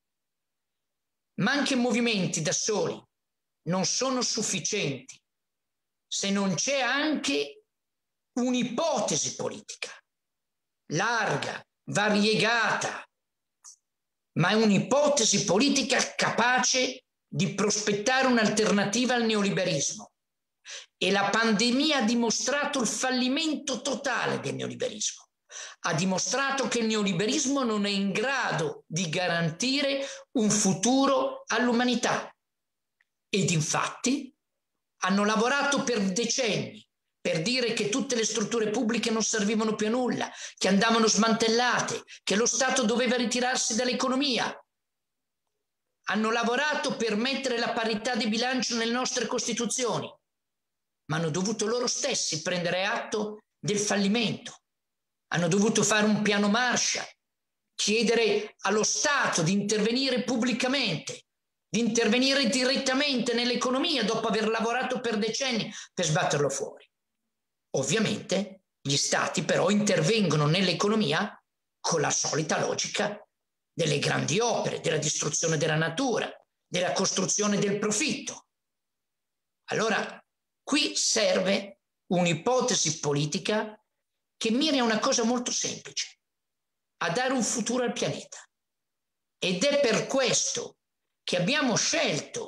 Ma anche movimenti da soli non sono sufficienti se non c'è anche un'ipotesi politica larga, variegata, ma è un'ipotesi politica capace di prospettare un'alternativa al neoliberismo. E la pandemia ha dimostrato il fallimento totale del neoliberismo. Ha dimostrato che il neoliberismo non è in grado di garantire un futuro all'umanità. Ed infatti hanno lavorato per decenni per dire che tutte le strutture pubbliche non servivano più a nulla, che andavano smantellate, che lo Stato doveva ritirarsi dall'economia. Hanno lavorato per mettere la parità di bilancio nelle nostre Costituzioni, ma hanno dovuto loro stessi prendere atto del fallimento. Hanno dovuto fare un piano Marshall, chiedere allo Stato di intervenire pubblicamente, di intervenire direttamente nell'economia dopo aver lavorato per decenni per sbatterlo fuori. Ovviamente gli Stati però intervengono nell'economia con la solita logica delle grandi opere, della distruzione della natura, della costruzione del profitto. Allora, qui serve un'ipotesi politica che miri a una cosa molto semplice, a dare un futuro al pianeta. Ed è per questo che abbiamo scelto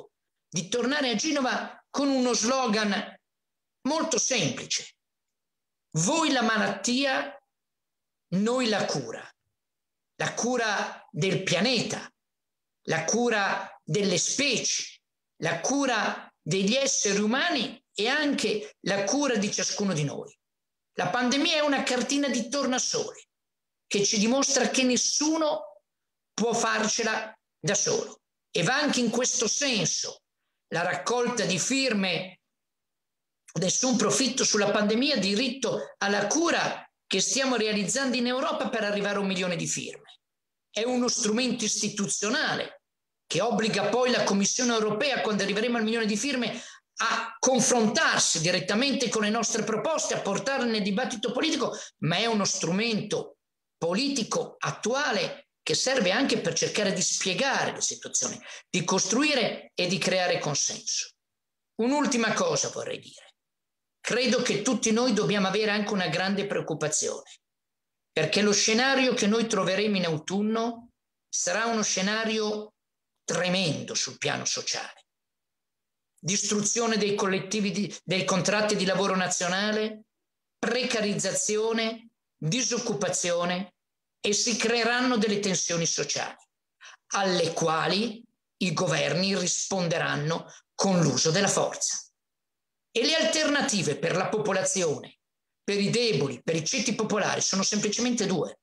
di tornare a Genova con uno slogan molto semplice: voi la malattia, noi la cura, la cura del pianeta, la cura delle specie, la cura degli esseri umani e anche la cura di ciascuno di noi. La pandemia è una cartina di tornasole che ci dimostra che nessuno può farcela da solo, e va anche in questo senso la raccolta di firme Nessun profitto sulla pandemia, diritto alla cura, che stiamo realizzando in Europa per arrivare a un milione di firme. È uno strumento istituzionale che obbliga poi la Commissione europea, quando arriveremo al milione di firme, a confrontarsi direttamente con le nostre proposte, a portarle nel dibattito politico, ma è uno strumento politico attuale che serve anche per cercare di spiegare le situazioni, di costruire e di creare consenso. Un'ultima cosa vorrei dire. Credo che tutti noi dobbiamo avere anche una grande preoccupazione, perché lo scenario che noi troveremo in autunno sarà uno scenario tremendo sul piano sociale. Distruzione dei collettivi, di, dei contratti di lavoro nazionale, precarizzazione, disoccupazione, e si creeranno delle tensioni sociali, alle quali i governi risponderanno con l'uso della forza. E le alternative per la popolazione, per i deboli, per i ceti popolari sono semplicemente due.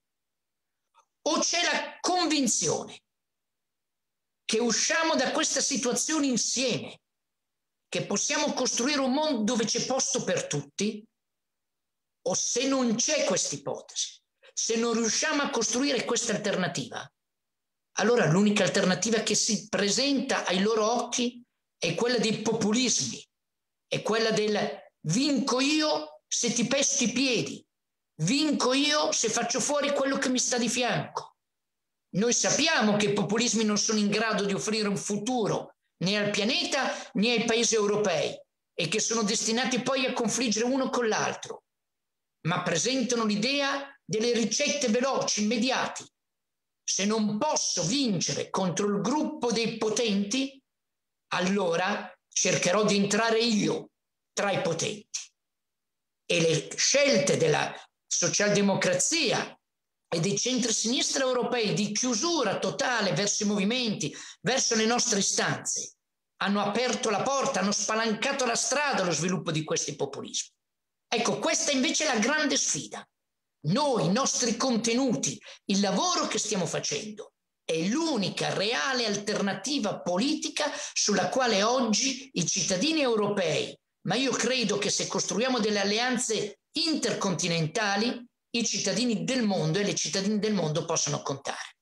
O c'è la convinzione che usciamo da questa situazione insieme, che possiamo costruire un mondo dove c'è posto per tutti, o se non c'è questa ipotesi, se non riusciamo a costruire questa alternativa, allora l'unica alternativa che si presenta ai loro occhi è quella dei populismi, è quella del vinco io se ti pesto i piedi, vinco io se faccio fuori quello che mi sta di fianco. Noi sappiamo che i populismi non sono in grado di offrire un futuro né al pianeta né ai paesi europei e che sono destinati poi a confliggere uno con l'altro, ma presentano l'idea delle ricette veloci, immediate. Se non posso vincere contro il gruppo dei potenti, allora cercherò di entrare io tra i potenti. E le scelte della socialdemocrazia e dei centri-sinistra europei di chiusura totale verso i movimenti, verso le nostre istanze, hanno aperto la porta, hanno spalancato la strada allo sviluppo di questi populismi. Ecco, questa invece è la grande sfida. Noi, i nostri contenuti, il lavoro che stiamo facendo è l'unica reale alternativa politica sulla quale oggi i cittadini europei, ma io credo che se costruiamo delle alleanze intercontinentali, i cittadini del mondo e le cittadine del mondo possono contare.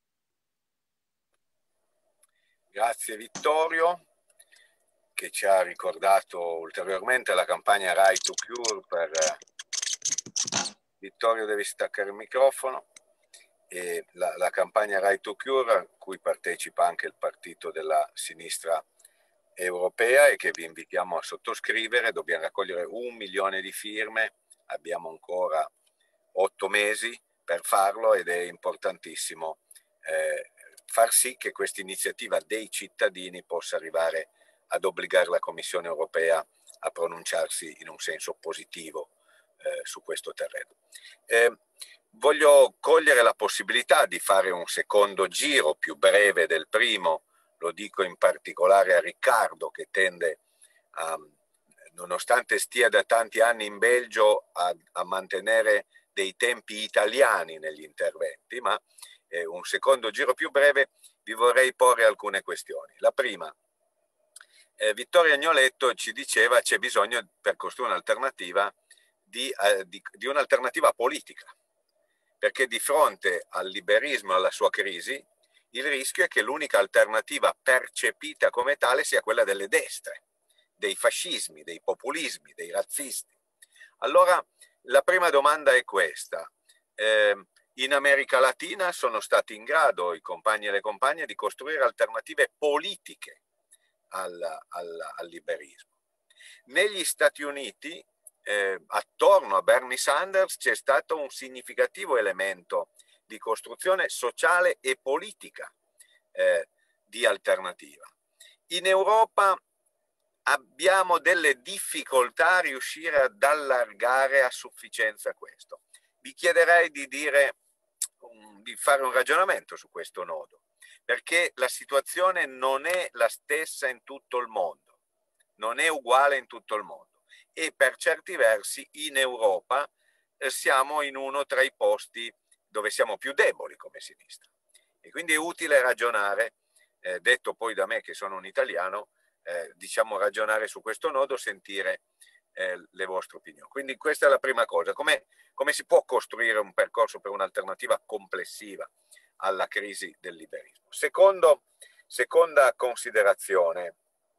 Grazie Vittorio, che ci ha ricordato ulteriormente la campagna Right to Cure per... Vittorio, devi staccare il microfono. E la, la campagna Right to Cure, a cui partecipa anche il partito della sinistra europea e che vi invitiamo a sottoscrivere. Dobbiamo raccogliere un milione di firme, abbiamo ancora otto mesi per farlo ed è importantissimo eh, far sì che questa iniziativa dei cittadini possa arrivare ad obbligare la Commissione europea a pronunciarsi in un senso positivo eh, su questo terreno. Eh, voglio cogliere la possibilità di fare un secondo giro più breve del primo, lo dico in particolare a Riccardo, che tende a, nonostante stia da tanti anni in Belgio, a, a mantenere dei tempi italiani negli interventi, ma eh, un secondo giro più breve vi vorrei porre alcune questioni. La prima, eh, Vittorio Agnoletto ci diceva c'è bisogno per costruire un'alternativa di, eh, di, di un'alternativa politica, perché di fronte al liberismo e alla sua crisi il rischio è che l'unica alternativa percepita come tale sia quella delle destre, dei fascismi, dei populismi, dei razzisti. Allora la prima domanda è questa. Eh, in America Latina sono stati in grado i compagni e le compagne di costruire alternative politiche al, al, al liberismo. Negli Stati Uniti, eh, attorno a Bernie Sanders, c'è stato un significativo elemento di costruzione sociale e politica eh, di alternativa. in Europa abbiamo delle difficoltà a riuscire ad allargare a sufficienza questo. Vi chiederei di dire, di fare un ragionamento su questo nodo, perché la situazione non è la stessa in tutto il mondo, non è uguale in tutto il mondo, e per certi versi in Europa eh, siamo in uno tra i posti dove siamo più deboli come sinistra, e quindi è utile ragionare, eh, detto poi da me che sono un italiano, eh, diciamo ragionare su questo nodo, sentire eh, le vostre opinioni. Quindi questa è la prima cosa, come, come si può costruire un percorso per un'alternativa complessiva alla crisi del liberismo. Secondo, seconda considerazione,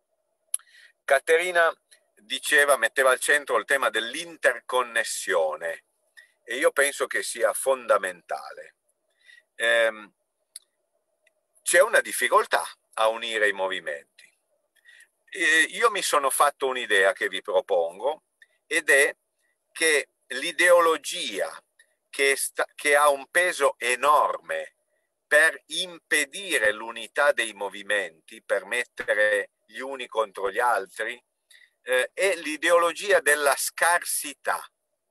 Caterina diceva, metteva al centro il tema dell'interconnessione, e io penso che sia fondamentale. Ehm, c'è una difficoltà a unire i movimenti. Eh, io mi sono fatto un'idea che vi propongo, ed è che l'ideologia che, sta, che ha un peso enorme per impedire l'unità dei movimenti, per mettere gli uni contro gli altri, eh, è l'ideologia della scarsità.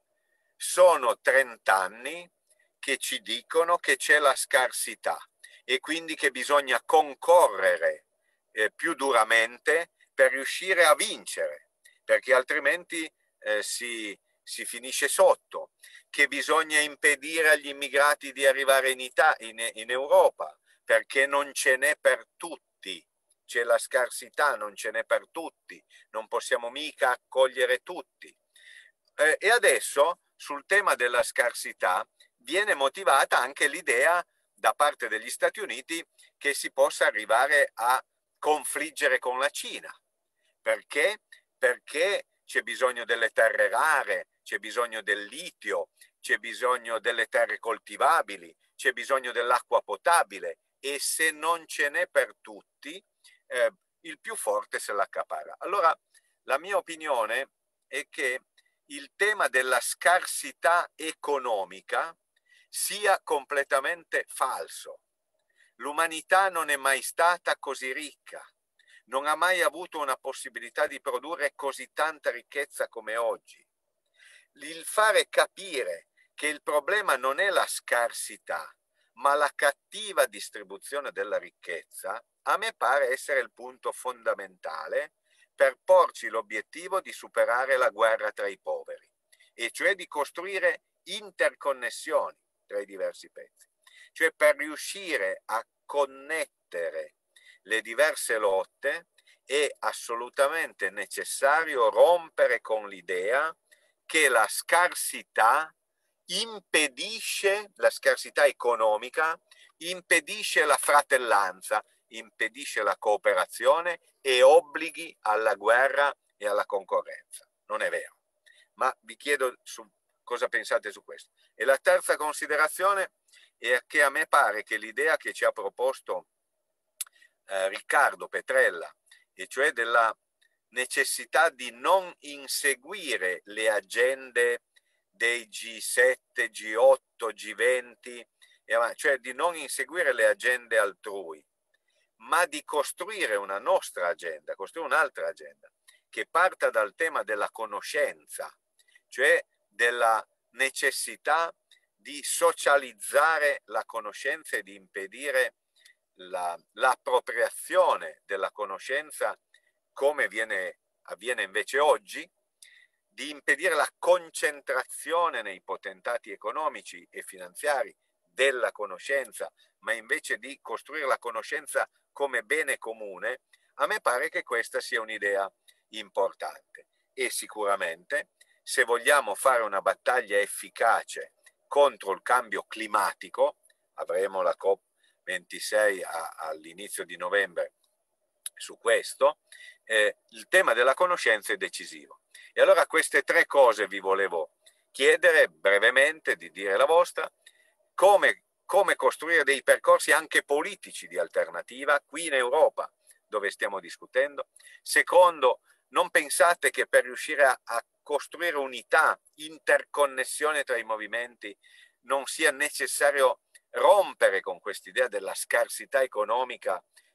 Sono trent'anni che ci dicono che c'è la scarsità e quindi che bisogna concorrere eh, più duramente per riuscire a vincere, perché altrimenti eh, si, si finisce sotto, che bisogna impedire agli immigrati di arrivare in, Ita- in, in Europa, perché non ce n'è per tutti, c'è la scarsità, non ce n'è per tutti, non possiamo mica accogliere tutti. Eh, e adesso sul tema della scarsità viene motivata anche l'idea da parte degli Stati Uniti che si possa arrivare a confliggere con la Cina. Perché? Perché c'è bisogno delle terre rare, c'è bisogno del litio, c'è bisogno delle terre coltivabili, c'è bisogno dell'acqua potabile, e se non ce n'è per tutti, eh, il più forte se l'accapara. Allora, la mia opinione è che il tema della scarsità economica sia completamente falso. L'umanità non è mai stata così ricca, non ha mai avuto una possibilità di produrre così tanta ricchezza come oggi. Il fare capire che il problema non è la scarsità, ma la cattiva distribuzione della ricchezza, a me pare essere il punto fondamentale per porci l'obiettivo di superare la guerra tra i poveri, e cioè di costruire interconnessioni tra i diversi pezzi, cioè per riuscire a connettere le diverse lotte è assolutamente necessario rompere con l'idea che la scarsità impedisce, la scarsità economica impedisce la fratellanza, impedisce la cooperazione e obblighi alla guerra e alla concorrenza. Non è vero. Ma vi chiedo su cosa pensate su questo. E la terza considerazione è che a me pare che l'idea che ci ha proposto eh, Riccardo Petrella, e cioè della necessità di non inseguire le agende dei G sette, G otto, G venti, cioè di non inseguire le agende altrui, ma di costruire una nostra agenda, costruire un'altra agenda che parta dal tema della conoscenza, cioè della necessità di socializzare la conoscenza e di impedire la, l'appropriazione della conoscenza come viene, avviene invece oggi, di impedire la concentrazione nei potentati economici e finanziari della conoscenza, ma invece di costruire la conoscenza come bene comune. A me pare che questa sia un'idea importante, e sicuramente se vogliamo fare una battaglia efficace contro il cambio climatico, avremo la COP ventisei a, all'inizio di novembre su questo, eh, il tema della conoscenza è decisivo. E allora queste tre cose vi volevo chiedere brevemente di dire la vostra: come, come costruire dei percorsi anche politici di alternativa qui in Europa, dove stiamo discutendo. Secondo, non pensate che per riuscire a, a costruire unità, interconnessione tra i movimenti, non sia necessario rompere con quest'idea della scarsità economica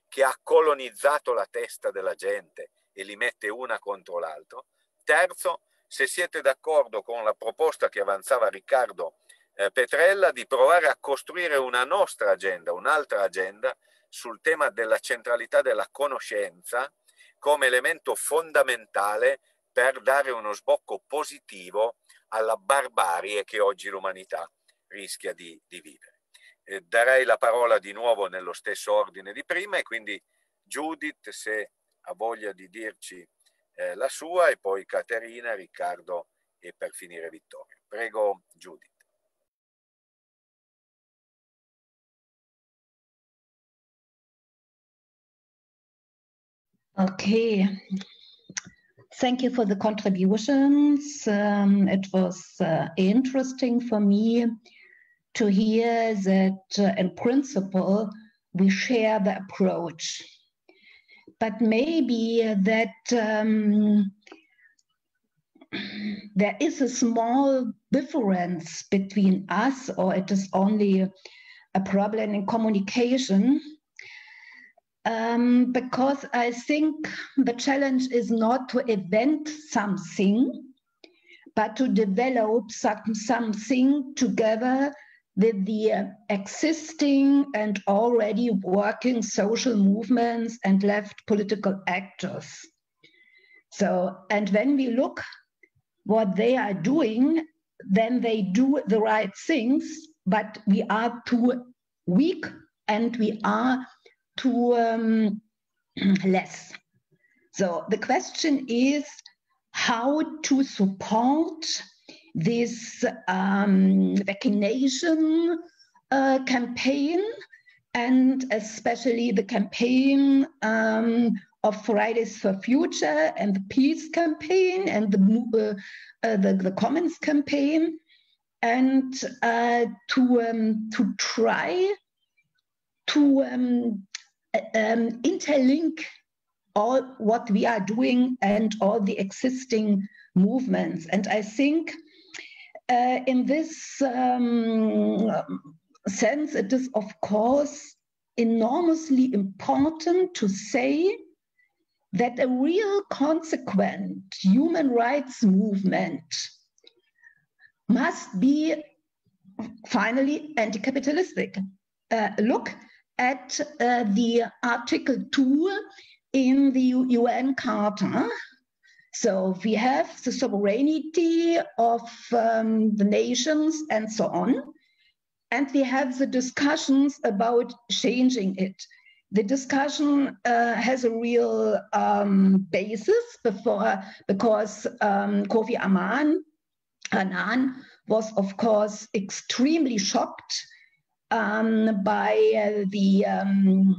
che ha colonizzato la testa della gente e li mette una contro l'altro. Terzo, se siete d'accordo con la proposta che avanzava Riccardo eh, Petrella di provare a costruire una nostra agenda, un'altra agenda sul tema della centralità della conoscenza come elemento fondamentale per dare uno sbocco positivo alla barbarie che oggi l'umanità rischia di, di vivere. Eh, darei la parola di nuovo nello stesso ordine di prima, e quindi Judith, se ha voglia di dirci eh, la sua, e poi Caterina, Riccardo e per finire Vittorio. Prego Judith. Okay. Thank you for the contributions. Um, it was uh, interesting for me to hear that uh, in principle we share the approach. But maybe that um, there is a small difference between us, or it is only a problem in communication. Um, because I think the challenge is not to invent something, but to develop some, something together with the uh, existing and already working social movements and left political actors. So, and when we look what they are doing, then they do the right things, but we are too weak and we are too um, less. So the question is how to support this um, vaccination uh, campaign, and especially the campaign um, of Fridays for Future and the Peace campaign and the, uh, uh, the, the Commons campaign, and uh, to, um, to try to um, um, interlink all what we are doing and all the existing movements. And I think uh, in this um, sense, it is of course enormously important to say that a real consequent human rights movement must be finally anti-capitalistic. Uh, look at uh, the Article two in the U N Charter. So we have the sovereignty of um, the nations and so on. And we have the discussions about changing it. The discussion uh, has a real um, basis before, because um, Kofi Annan, Annan was, of course, extremely shocked um, by uh, the um,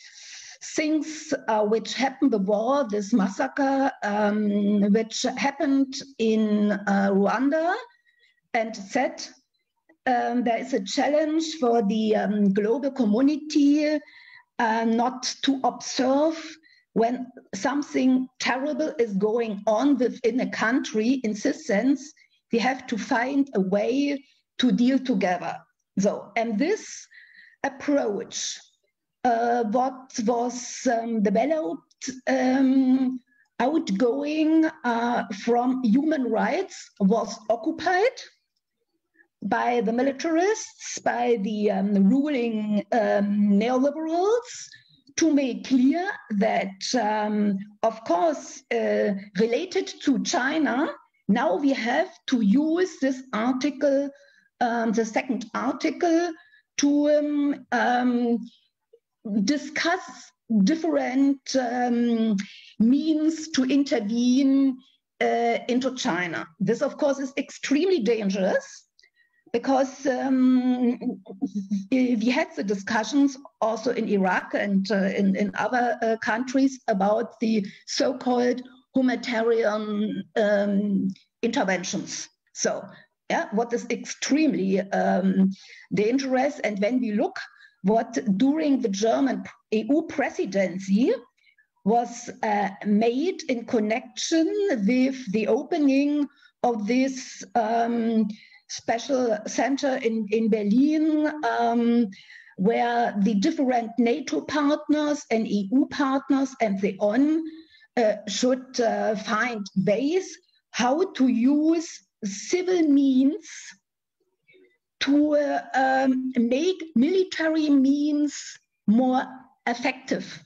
things uh, which happened, the war, this massacre, um, which happened in uh, Rwanda, and said um, there is a challenge for the um, global community uh, not to observe when something terrible is going on within a country. In this sense, we have to find a way to deal together. So, and this approach, uh, what was um, developed um, outgoing uh, from human rights, was occupied by the militarists, by the um, ruling um, neoliberals, to make clear that, um, of course, uh, related to China, now we have to use this article, um, the second article, to um, um, discuss different um, means to intervene uh, into China. This, of course, is extremely dangerous, because um, we had the discussions also in Iraq and uh, in, in other uh, countries about the so-called humanitarian um, interventions. So, yeah, what is extremely um, dangerous. And when we look what during the German E U presidency was uh, made in connection with the opening of this um, special center in, in Berlin, um, where the different NATO partners and E U partners and so on uh, should uh, find ways how to use civil means to uh, um, make military means more effective.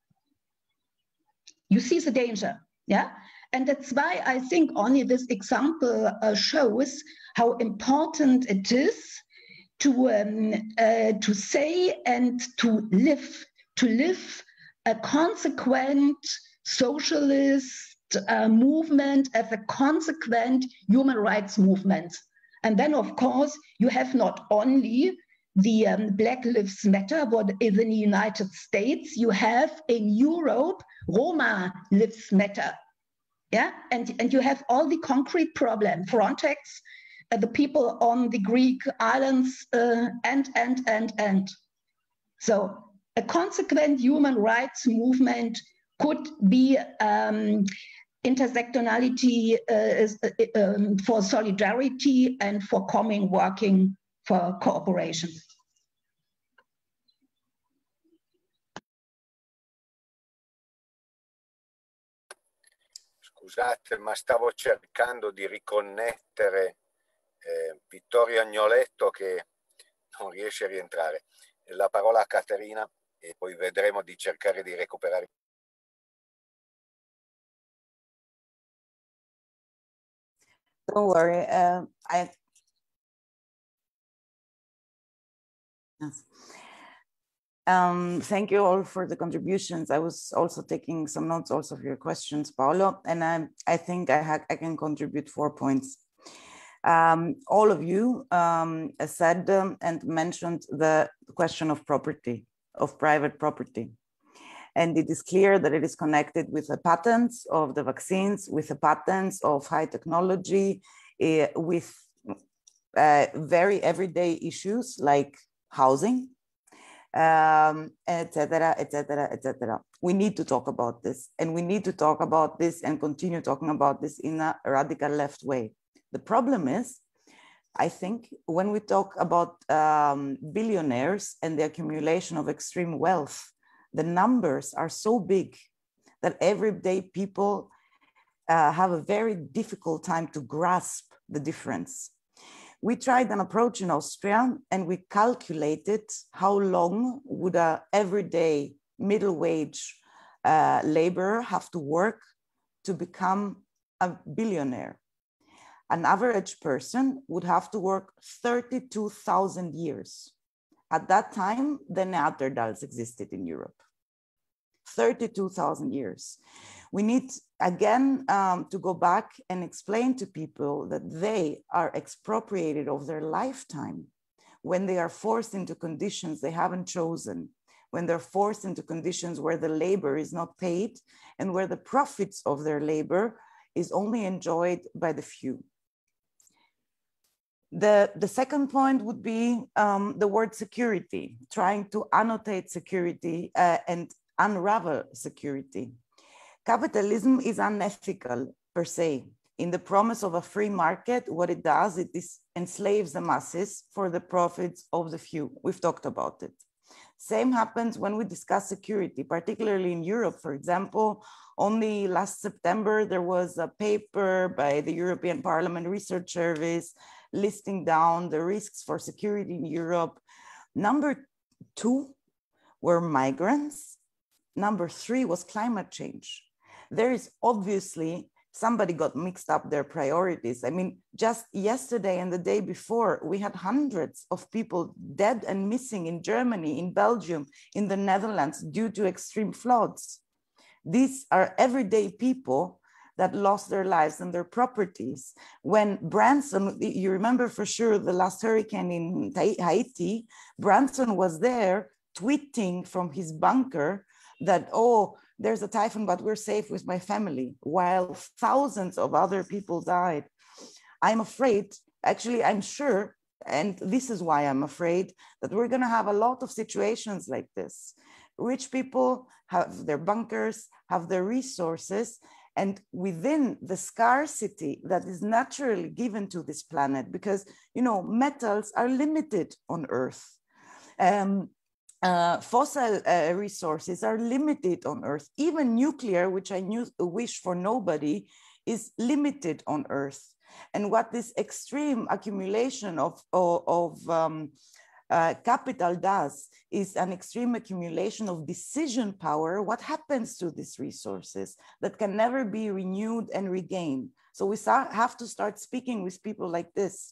You see the danger, yeah? And that's why I think only this example uh, shows how important it is to, um, uh, to say and to live, to live a consequent socialist uh, movement as a consequent human rights movement. And then, of course, you have not only the um, Black Lives Matter, what is in the United States, you have in Europe, Roma Lives Matter. Yeah, and, and you have all the concrete problem, Frontex, uh, the people on the Greek islands, uh, and, and, and, and. So a consequent human rights movement could be um, intersectionality uh, is, uh, um, for solidarity and for common working for cooperation. Scusate, ma stavo cercando di riconnettere eh, Vittorio Agnoletto che non riesce a rientrare. La parola a Caterina e poi vedremo di cercare di recuperare. Don't worry, uh, I. Yes. Um, thank you all for the contributions. I was also taking some notes also of your questions, Paolo, and I, I think I, ha I can contribute four points. Um, all of you um, said um, and mentioned the question of property, of private property. And it is clear that it is connected with the patents of the vaccines, with the patents of high technology, uh, with uh, very everyday issues like housing, um, et cetera, et cetera, et cetera. We need to talk about this, and we need to talk about this and continue talking about this in a radical left way. The problem is, I think, when we talk about um, billionaires and the accumulation of extreme wealth, the numbers are so big that everyday people uh, have a very difficult time to grasp the difference. We tried an approach in Austria and we calculated how long would an everyday middle wage uh, laborer have to work to become a billionaire. An average person would have to work thirty-two thousand years. At that time, the Neanderthals existed in Europe. thirty-two thousand years. We need, again, um, to go back and explain to people that they are expropriated of their lifetime when they are forced into conditions they haven't chosen, when they're forced into conditions where the labor is not paid and where the profits of their labor is only enjoyed by the few. The, the second point would be um, the word security, trying to annotate security uh, and unravel security. Capitalism is unethical per se. In the promise of a free market, what it does, it is enslaves the masses for the profits of the few. We've talked about it. Same happens when we discuss security, particularly in Europe. For example, only last September, there was a paper by the European Parliament Research Service listing down the risks for security in Europe. Number two were migrants. Number three was climate change. There is obviously somebody got mixed up their priorities. I mean, just yesterday and the day before, we had hundreds of people dead and missing in Germany, in Belgium, in the Netherlands due to extreme floods. These are everyday people that lost their lives and their properties. When Branson, you remember for sure the last hurricane in Haiti, Branson was there tweeting from his bunker that, oh, there's a typhoon, but we're safe with my family, while thousands of other people died. I'm afraid, actually, I'm sure, and this is why I'm afraid, that we're gonna have a lot of situations like this. Rich people have their bunkers, have their resources, and within the scarcity that is naturally given to this planet, because, you know, metals are limited on Earth. Um, uh, fossil uh, resources are limited on Earth. Even nuclear, which I knew, wish for nobody, is limited on Earth. And what this extreme accumulation of, of, of um, uh, capital does is an extreme accumulation of decision power. What happens to these resources that can never be renewed and regained? So we have to start speaking with people like this.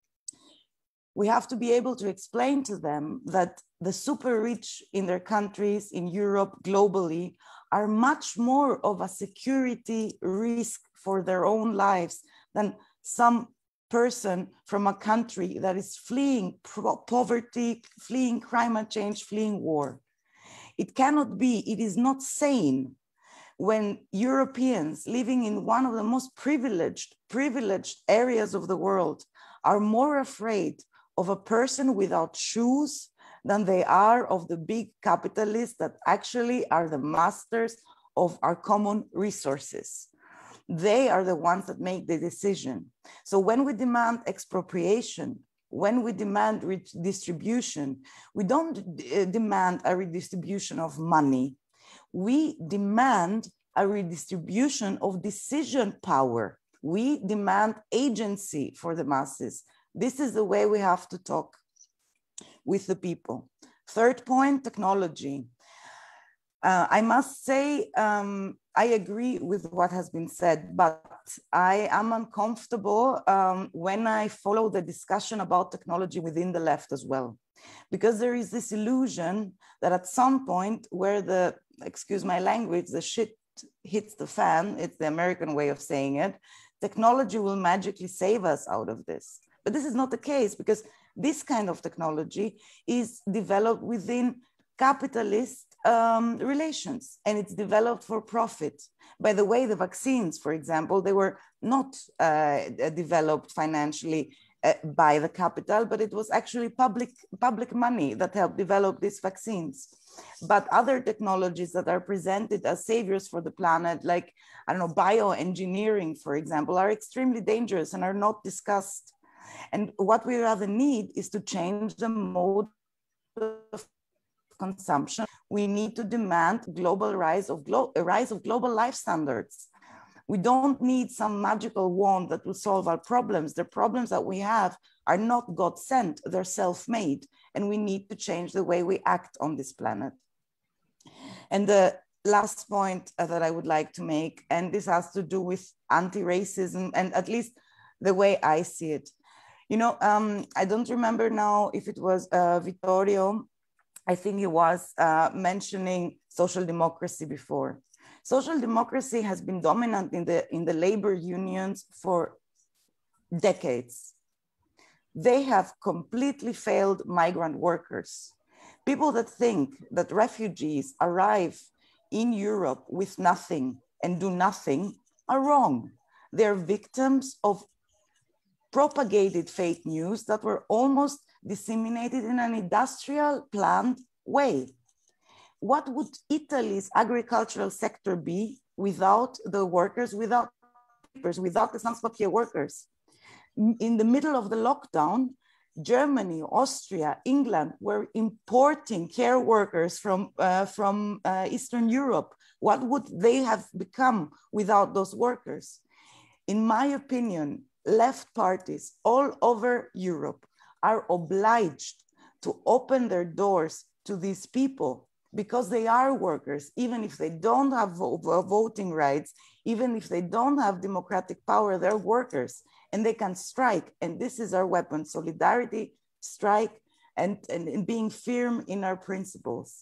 We have to be able to explain to them that the super rich in their countries, in Europe, globally, are much more of a security risk for their own lives than some person from a country that is fleeing poverty, fleeing climate change, fleeing war. It cannot be, it is not sane when Europeans living in one of the most privileged, privileged areas of the world are more afraid of a person without shoes than they are of the big capitalists that actually are the masters of our common resources. They are the ones that make the decision. So when we demand expropriation, when we demand redistribution, we don't uh, demand a redistribution of money. We demand a redistribution of decision power. We demand agency for the masses. This is the way we have to talk with the people. Third point, technology. Uh, I must say, um, I agree with what has been said, but I am uncomfortable um, when I follow the discussion about technology within the left as well, because there is this illusion that at some point where the, excuse my language, the shit hits the fan, it's the American way of saying it, technology will magically save us out of this. But this is not the case, because this kind of technology is developed within capitalist um, relations, and it's developed for profit. By the way, the vaccines, for example, they were not uh, developed financially uh, by the capital, but it was actually public, public money that helped develop these vaccines. But other technologies that are presented as saviors for the planet, like, I don't know, bioengineering, for example, are extremely dangerous and are not discussed. And what we rather need is to change the mode of consumption. We need to demand global rise of, glo a rise of global life standards. We don't need some magical wand that will solve our problems. The problems that we have are not God sent, they're self-made, and we need to change the way we act on this planet. And the last point that I would like to make, and this has to do with anti-racism, and at least the way I see it. You know, um, I don't remember now if it was uh, Vittorio, I think he was uh, mentioning social democracy before. Social democracy has been dominant in the, in the labor unions for decades. They have completely failed migrant workers. People that think that refugees arrive in Europe with nothing and do nothing are wrong. They're victims of propagated fake news that were almost disseminated in an industrial planned way. What would Italy's agricultural sector be without the workers, without papers, without the sans-papier workers? In the middle of the lockdown, Germany, Austria, England were importing care workers from, uh, from uh, Eastern Europe. What would they have become without those workers? In my opinion, left parties all over Europe are obliged to open their doors to these people because they are workers, even if they don't have vo voting rights, even if they don't have democratic power, they're workers and they can strike. And this is our weapon: solidarity, strike, and, and, and being firm in our principles.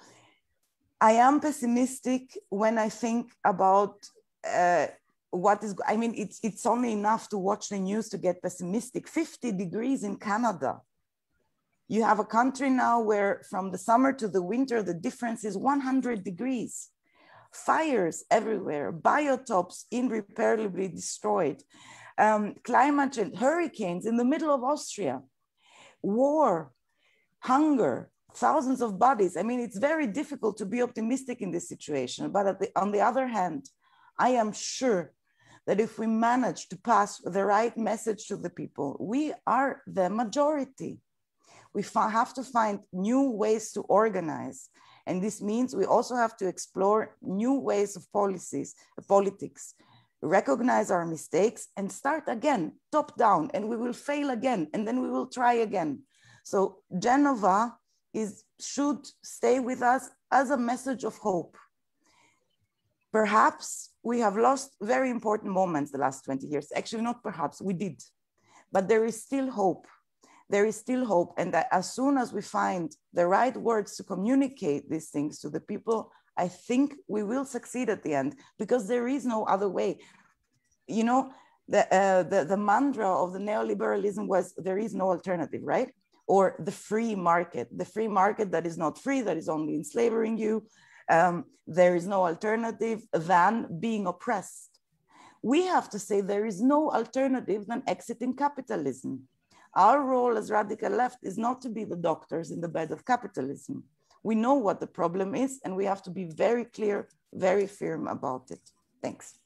I am pessimistic when I think about uh, what is, I mean, it's, it's only enough to watch the news to get pessimistic. fifty degrees in Canada. You have a country now where from the summer to the winter, the difference is one hundred degrees. Fires everywhere, biotopes irreparably destroyed, um, climate change, hurricanes in the middle of Austria, war, hunger, thousands of bodies. I mean, it's very difficult to be optimistic in this situation. But at the, on the other hand, I am sure that if we manage to pass the right message to the people, we are the majority. We have to find new ways to organize. And this means we also have to explore new ways of policies, politics, recognize our mistakes and start again, top down, and we will fail again, and then we will try again. So Genova is, should stay with us as a message of hope. Perhaps we have lost very important moments the last twenty years. Actually, not perhaps, we did. But there is still hope. There is still hope. And that as soon as we find the right words to communicate these things to the people, I think we will succeed at the end, because there is no other way. You know, the, uh, the, the mantra of the neoliberalism was, there is no alternative, right? Or the free market, the free market that is not free, that is only enslaving you. Um, there is no alternative than being oppressed. We have to say there is no alternative than exiting capitalism. Our role as radical left is not to be the doctors in the bed of capitalism. We know what the problem is, and we have to be very clear, very firm about it. Thanks.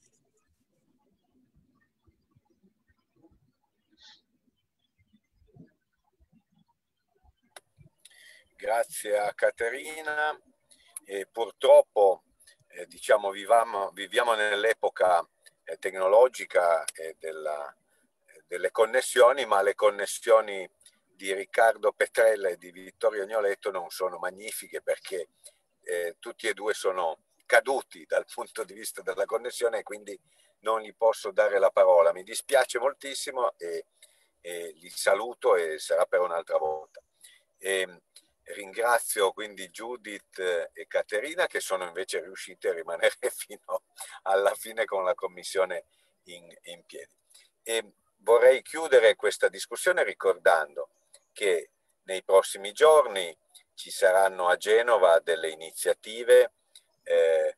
Grazie a Caterina. E purtroppo eh, diciamo viviamo, viviamo nell'epoca eh, tecnologica e della, eh, delle connessioni, ma le connessioni di Riccardo Petrella e di Vittorio Agnoletto non sono magnifiche, perché eh, tutti e due sono caduti dal punto di vista della connessione, e quindi non gli posso dare la parola. Mi dispiace moltissimo e, e li saluto, e sarà per un'altra volta. E, ringrazio quindi Judith e Caterina, che sono invece riuscite a rimanere fino alla fine con la commissione in, in piedi. E vorrei chiudere questa discussione ricordando che nei prossimi giorni ci saranno a Genova delle iniziative eh,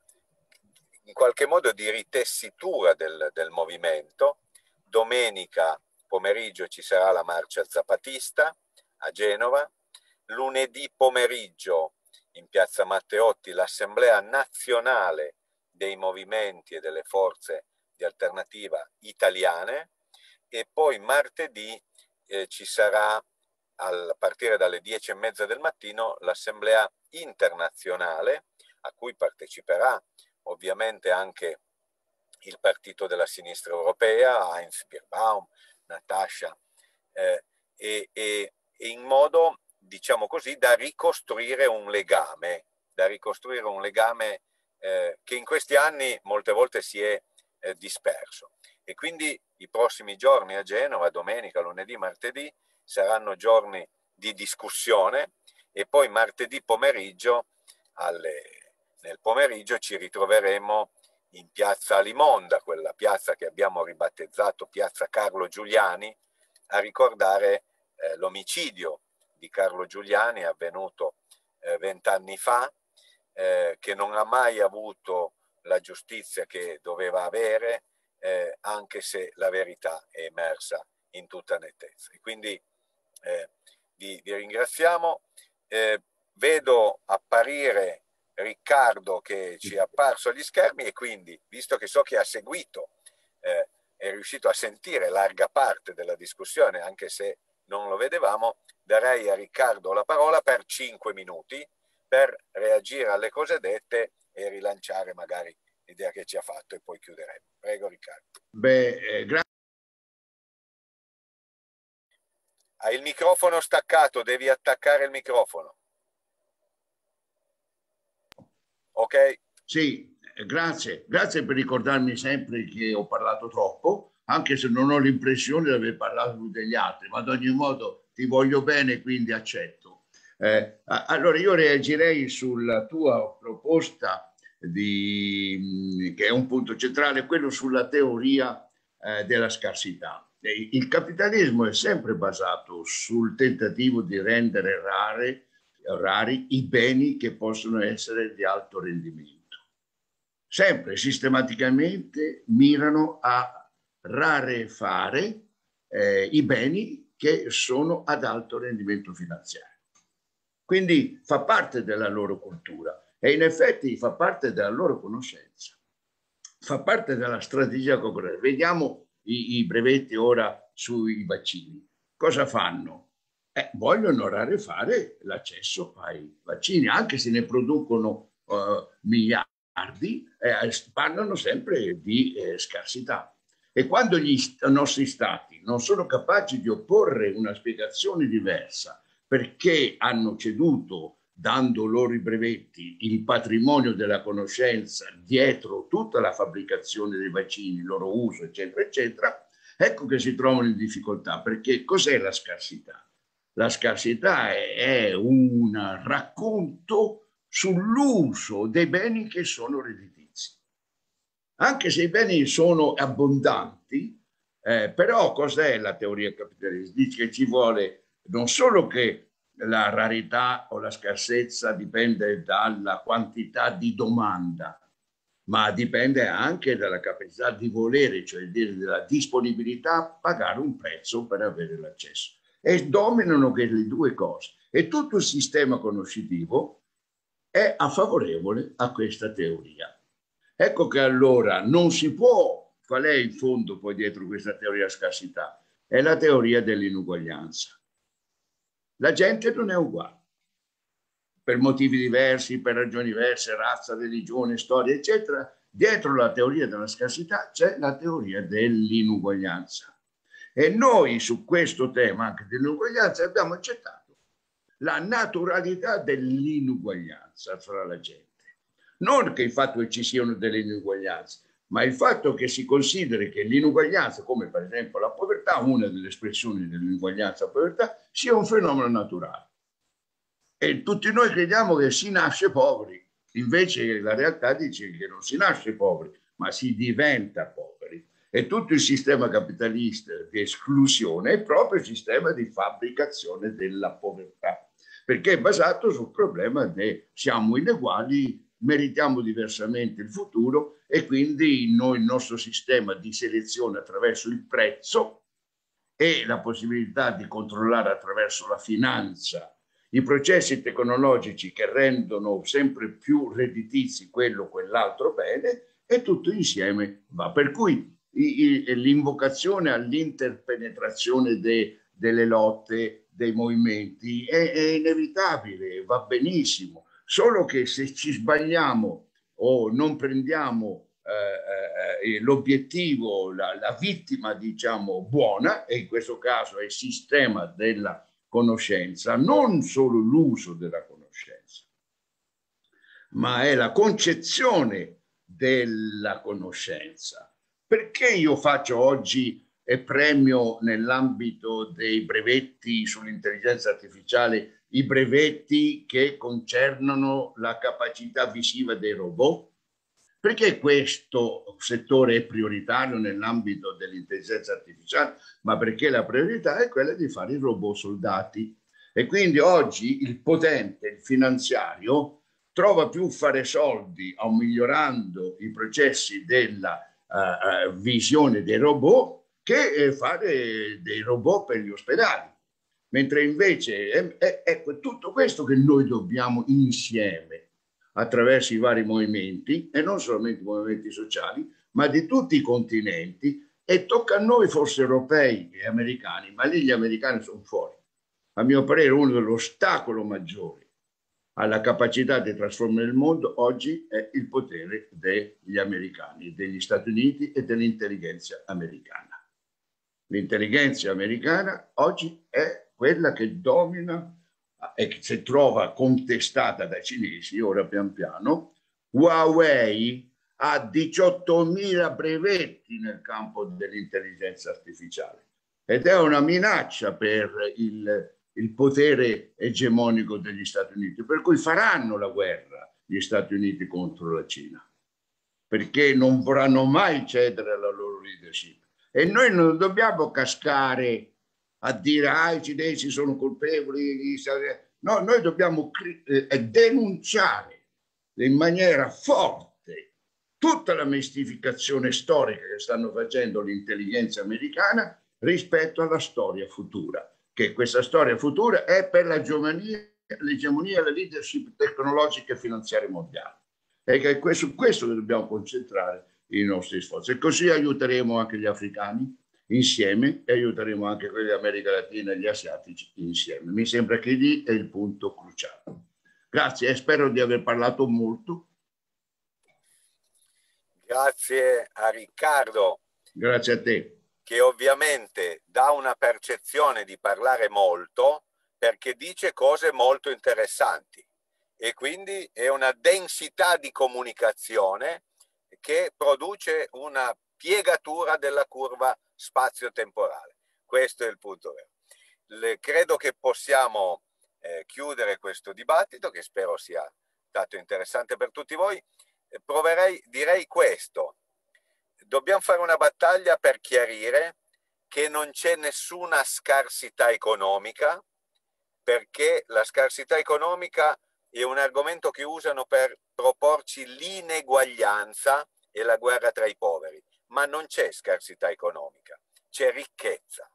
in qualche modo di ritessitura del, del movimento. Domenica pomeriggio ci sarà la marcia zapatista a Genova. Lunedì pomeriggio in piazza Matteotti l'Assemblea nazionale dei movimenti e delle forze di alternativa italiane, e poi martedì eh, ci sarà a partire dalle dieci e mezza del mattino l'Assemblea internazionale, a cui parteciperà ovviamente anche il Partito della Sinistra Europea, Heinz Birnbaum, Natasha, eh, e, e, e in modo, diciamo così, da ricostruire un legame, da ricostruire un legame eh, che in questi anni molte volte si è eh, disperso. E quindi i prossimi giorni a Genova, domenica, lunedì, martedì, saranno giorni di discussione, e poi martedì pomeriggio, alle, nel pomeriggio, ci ritroveremo in piazza Alimonda, quella piazza che abbiamo ribattezzato piazza Carlo Giuliani, a ricordare eh, l'omicidio di Carlo Giuliani, avvenuto vent'anni eh, fa, eh, che non ha mai avuto la giustizia che doveva avere, eh, anche se la verità è emersa in tutta nettezza. E quindi eh, vi, vi ringraziamo. Eh, vedo apparire Riccardo, che ci è apparso agli schermi, e quindi, visto che so che ha seguito, eh, è riuscito a sentire larga parte della discussione, anche se non lo vedevamo, darei a Riccardo la parola per cinque minuti per reagire alle cose dette e rilanciare magari l'idea che ci ha fatto, e poi chiuderemo. Prego Riccardo. Beh, eh, grazie. Hai il microfono staccato, devi attaccare il microfono. Ok? Sì, grazie. Grazie per ricordarmi sempre che ho parlato troppo, anche se non ho l'impressione di aver parlato più degli altri, ma ad ogni modo ti voglio bene, quindi accetto. Eh, allora io reagirei sulla tua proposta, di, che è un punto centrale, quello sulla teoria eh, della scarsità. Il capitalismo è sempre basato sul tentativo di rendere rare, rari i beni che possono essere di alto rendimento. Sempre, sistematicamente, mirano a rarefare eh, i beni che sono ad alto rendimento finanziario. Quindi fa parte della loro cultura e in effetti fa parte della loro conoscenza, fa parte della strategia concorrente. Vediamo i, i brevetti ora sui vaccini. Cosa fanno? eh, vogliono rarefare l'accesso ai vaccini, anche se ne producono uh, miliardi, eh, parlano sempre di eh, scarsità. E quando gli st- nostri stati non sono capaci di opporre una spiegazione diversa perché hanno ceduto, dando loro i brevetti, il patrimonio della conoscenza dietro tutta la fabbricazione dei vaccini, il loro uso, eccetera, eccetera, ecco che si trovano in difficoltà. Perché cos'è la scarsità? La scarsità è un racconto sull'uso dei beni che sono redditizi. Anche se i beni sono abbondanti, eh, però cos'è la teoria capitalista? Dice che ci vuole non solo che la rarità o la scarsezza dipende dalla quantità di domanda, ma dipende anche dalla capacità di volere, cioè della disponibilità a pagare un prezzo per avere l'accesso. E dominano quelle due cose. E tutto il sistema conoscitivo è favorevole a questa teoria. Ecco che allora non si può, qual è in fondo poi dietro questa teoria scarsità? È la teoria dell'inuguaglianza. La gente non è uguale, per motivi diversi, per ragioni diverse, razza, religione, storia, eccetera. Dietro la teoria della scarsità c'è la teoria dell'inuguaglianza. E noi su questo tema, anche dell'inuguaglianza, abbiamo accettato la naturalità dell'inuguaglianza fra la gente. Non che il fatto che ci siano delle inuguaglianze, ma il fatto che si consideri che l'inuguaglianza, come per esempio la povertà, una delle espressioni dell'inuguaglianza e povertà, sia un fenomeno naturale. E tutti noi crediamo che si nasce poveri, invece la realtà dice che non si nasce poveri, ma si diventa poveri. E tutto il sistema capitalista di esclusione è proprio il sistema di fabbricazione della povertà, perché è basato sul problema di siamo ineguali, meritiamo diversamente il futuro e quindi noi, il nostro sistema di selezione attraverso il prezzo e la possibilità di controllare attraverso la finanza i processi tecnologici che rendono sempre più redditizi quello o quell'altro bene, e tutto insieme va. Per cui l'invocazione all'interpenetrazione de, delle lotte, dei movimenti è, è inevitabile, va benissimo, solo che se ci sbagliamo o non prendiamo eh, eh, l'obiettivo, la, la vittima diciamo buona, e in questo caso è il sistema della conoscenza, non solo l'uso della conoscenza, ma è la concezione della conoscenza. Perché io faccio oggi e premio nell'ambito dei brevetti sull'intelligenza artificiale i brevetti che concernono la capacità visiva dei robot? Perché questo settore è prioritario nell'ambito dell'intelligenza artificiale? Ma perché la priorità è quella di fare i robot soldati. E quindi oggi il potente, il finanziario, trova più fare soldi a migliorando i processi della uh, uh, visione dei robot che eh, fare dei robot per gli ospedali. Mentre invece è, è, è tutto questo che noi dobbiamo insieme, attraverso i vari movimenti, e non solamente i movimenti sociali, ma di tutti i continenti, e tocca a noi forse europei e americani, ma lì gli americani sono fuori. A mio parere uno degli ostacoli maggiori alla capacità di trasformare il mondo oggi è il potere degli americani, degli Stati Uniti e dell'intelligenza americana. L'intelligenza americana oggi è quella che domina e che si trova contestata dai cinesi, ora pian piano. Huawei ha diciottomila brevetti nel campo dell'intelligenza artificiale ed è una minaccia per il, il potere egemonico degli Stati Uniti, per cui faranno la guerra gli Stati Uniti contro la Cina, perché non vorranno mai cedere alla loro leadership. E noi non dobbiamo cascare a dire ah, i cinesi sono colpevoli, no, noi dobbiamo eh, denunciare in maniera forte tutta la mistificazione storica che stanno facendo l'intelligenza americana rispetto alla storia futura, che questa storia futura è per la l'egemonia e la leadership tecnologica e finanziaria mondiale, e che è su questo che dobbiamo concentrare i nostri sforzi, e così aiuteremo anche gli africani insieme e aiuteremo anche quelli dell'America Latina e gli asiatici insieme. Mi sembra che lì è il punto cruciale. Grazie e spero di aver parlato molto. Grazie a Riccardo. Grazie a te. Che ovviamente dà una percezione di parlare molto perché dice cose molto interessanti e quindi è una densità di comunicazione che produce una piegatura della curva spazio-temporale. Questo è il punto vero. Le, credo che possiamo eh, chiudere questo dibattito, che spero sia stato interessante per tutti voi. Eh, proverei, direi questo. Dobbiamo fare una battaglia per chiarire che non c'è nessuna scarsità economica, perché la scarsità economica è un argomento che usano per proporci l'ineguaglianza e la guerra tra i poveri, ma non c'è scarsità economica, c'è ricchezza.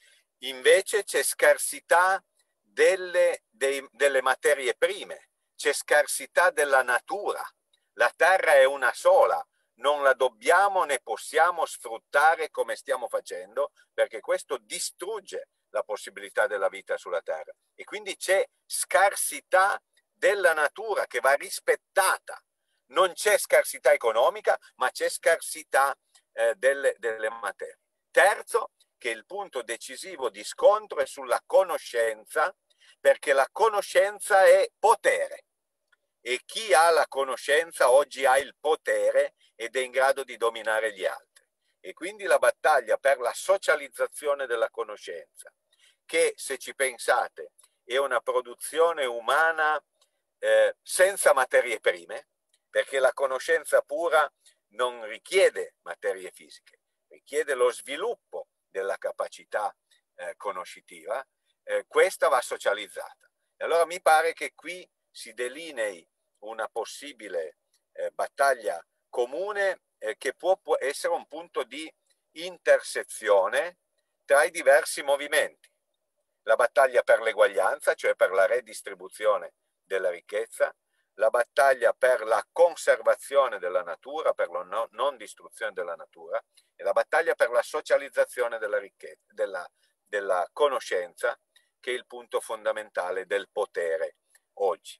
Invece c'è scarsità delle, dei, delle materie prime, c'è scarsità della natura. La terra è una sola, non la dobbiamo né possiamo sfruttare come stiamo facendo, perché questo distrugge la possibilità della vita sulla terra. E quindi c'è scarsità della natura che va rispettata. Non c'è scarsità economica, ma c'è scarsità eh, delle, delle materie. Terzo, che il punto decisivo di scontro è sulla conoscenza, perché la conoscenza è potere. E chi ha la conoscenza oggi ha il potere ed è in grado di dominare gli altri. E quindi la battaglia per la socializzazione della conoscenza, che se ci pensate è una produzione umana eh, senza materie prime, perché la conoscenza pura non richiede materie fisiche, richiede lo sviluppo della capacità eh, conoscitiva, eh, questa va socializzata. E allora mi pare che qui si delinei una possibile eh, battaglia comune eh, che può, può essere un punto di intersezione tra i diversi movimenti. La battaglia per l'eguaglianza, cioè per la redistribuzione della ricchezza, la battaglia per la conservazione della natura, per la no, non distruzione della natura, e la battaglia per la socializzazione della ricchezza, della, della conoscenza, che è il punto fondamentale del potere oggi.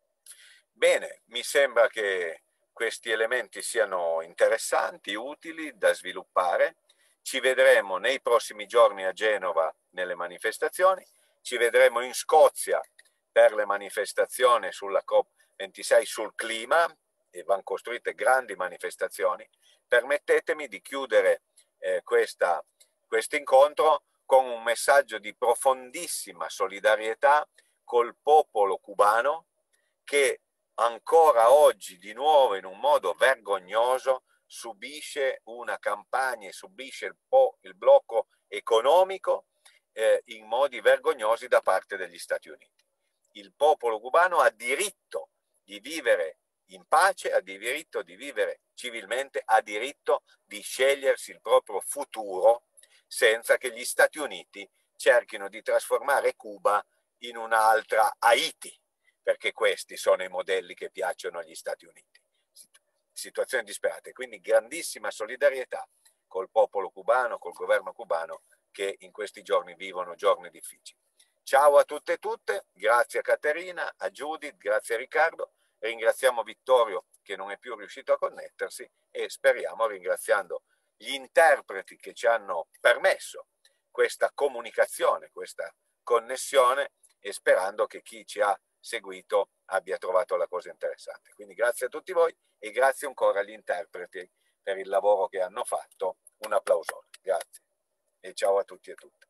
Bene, mi sembra che questi elementi siano interessanti, utili da sviluppare. Ci vedremo nei prossimi giorni a Genova nelle manifestazioni, ci vedremo in Scozia per le manifestazioni sulla COP ventisei sul clima, e vanno costruite grandi manifestazioni. Permettetemi di chiudere eh, questo incontro con un messaggio di profondissima solidarietà col popolo cubano che ancora oggi di nuovo in un modo vergognoso subisce una campagna e subisce il, po', il blocco economico eh, in modi vergognosi da parte degli Stati Uniti. Il popolo cubano ha diritto di vivere in pace, ha diritto di vivere civilmente, ha diritto di scegliersi il proprio futuro senza che gli Stati Uniti cerchino di trasformare Cuba in un'altra Haiti, perché questi sono i modelli che piacciono agli Stati Uniti. Situazioni disperate, quindi grandissima solidarietà col popolo cubano, col governo cubano che in questi giorni vivono giorni difficili. Ciao a tutte e tutte, grazie a Caterina, a Judith, grazie a Riccardo, ringraziamo Vittorio che non è più riuscito a connettersi e speriamo, ringraziando gli interpreti che ci hanno permesso questa comunicazione, questa connessione, e sperando che chi ci ha seguito abbia trovato la cosa interessante. Quindi grazie a tutti voi e grazie ancora agli interpreti per il lavoro che hanno fatto. Un applauso. Grazie e ciao a tutti e tutte.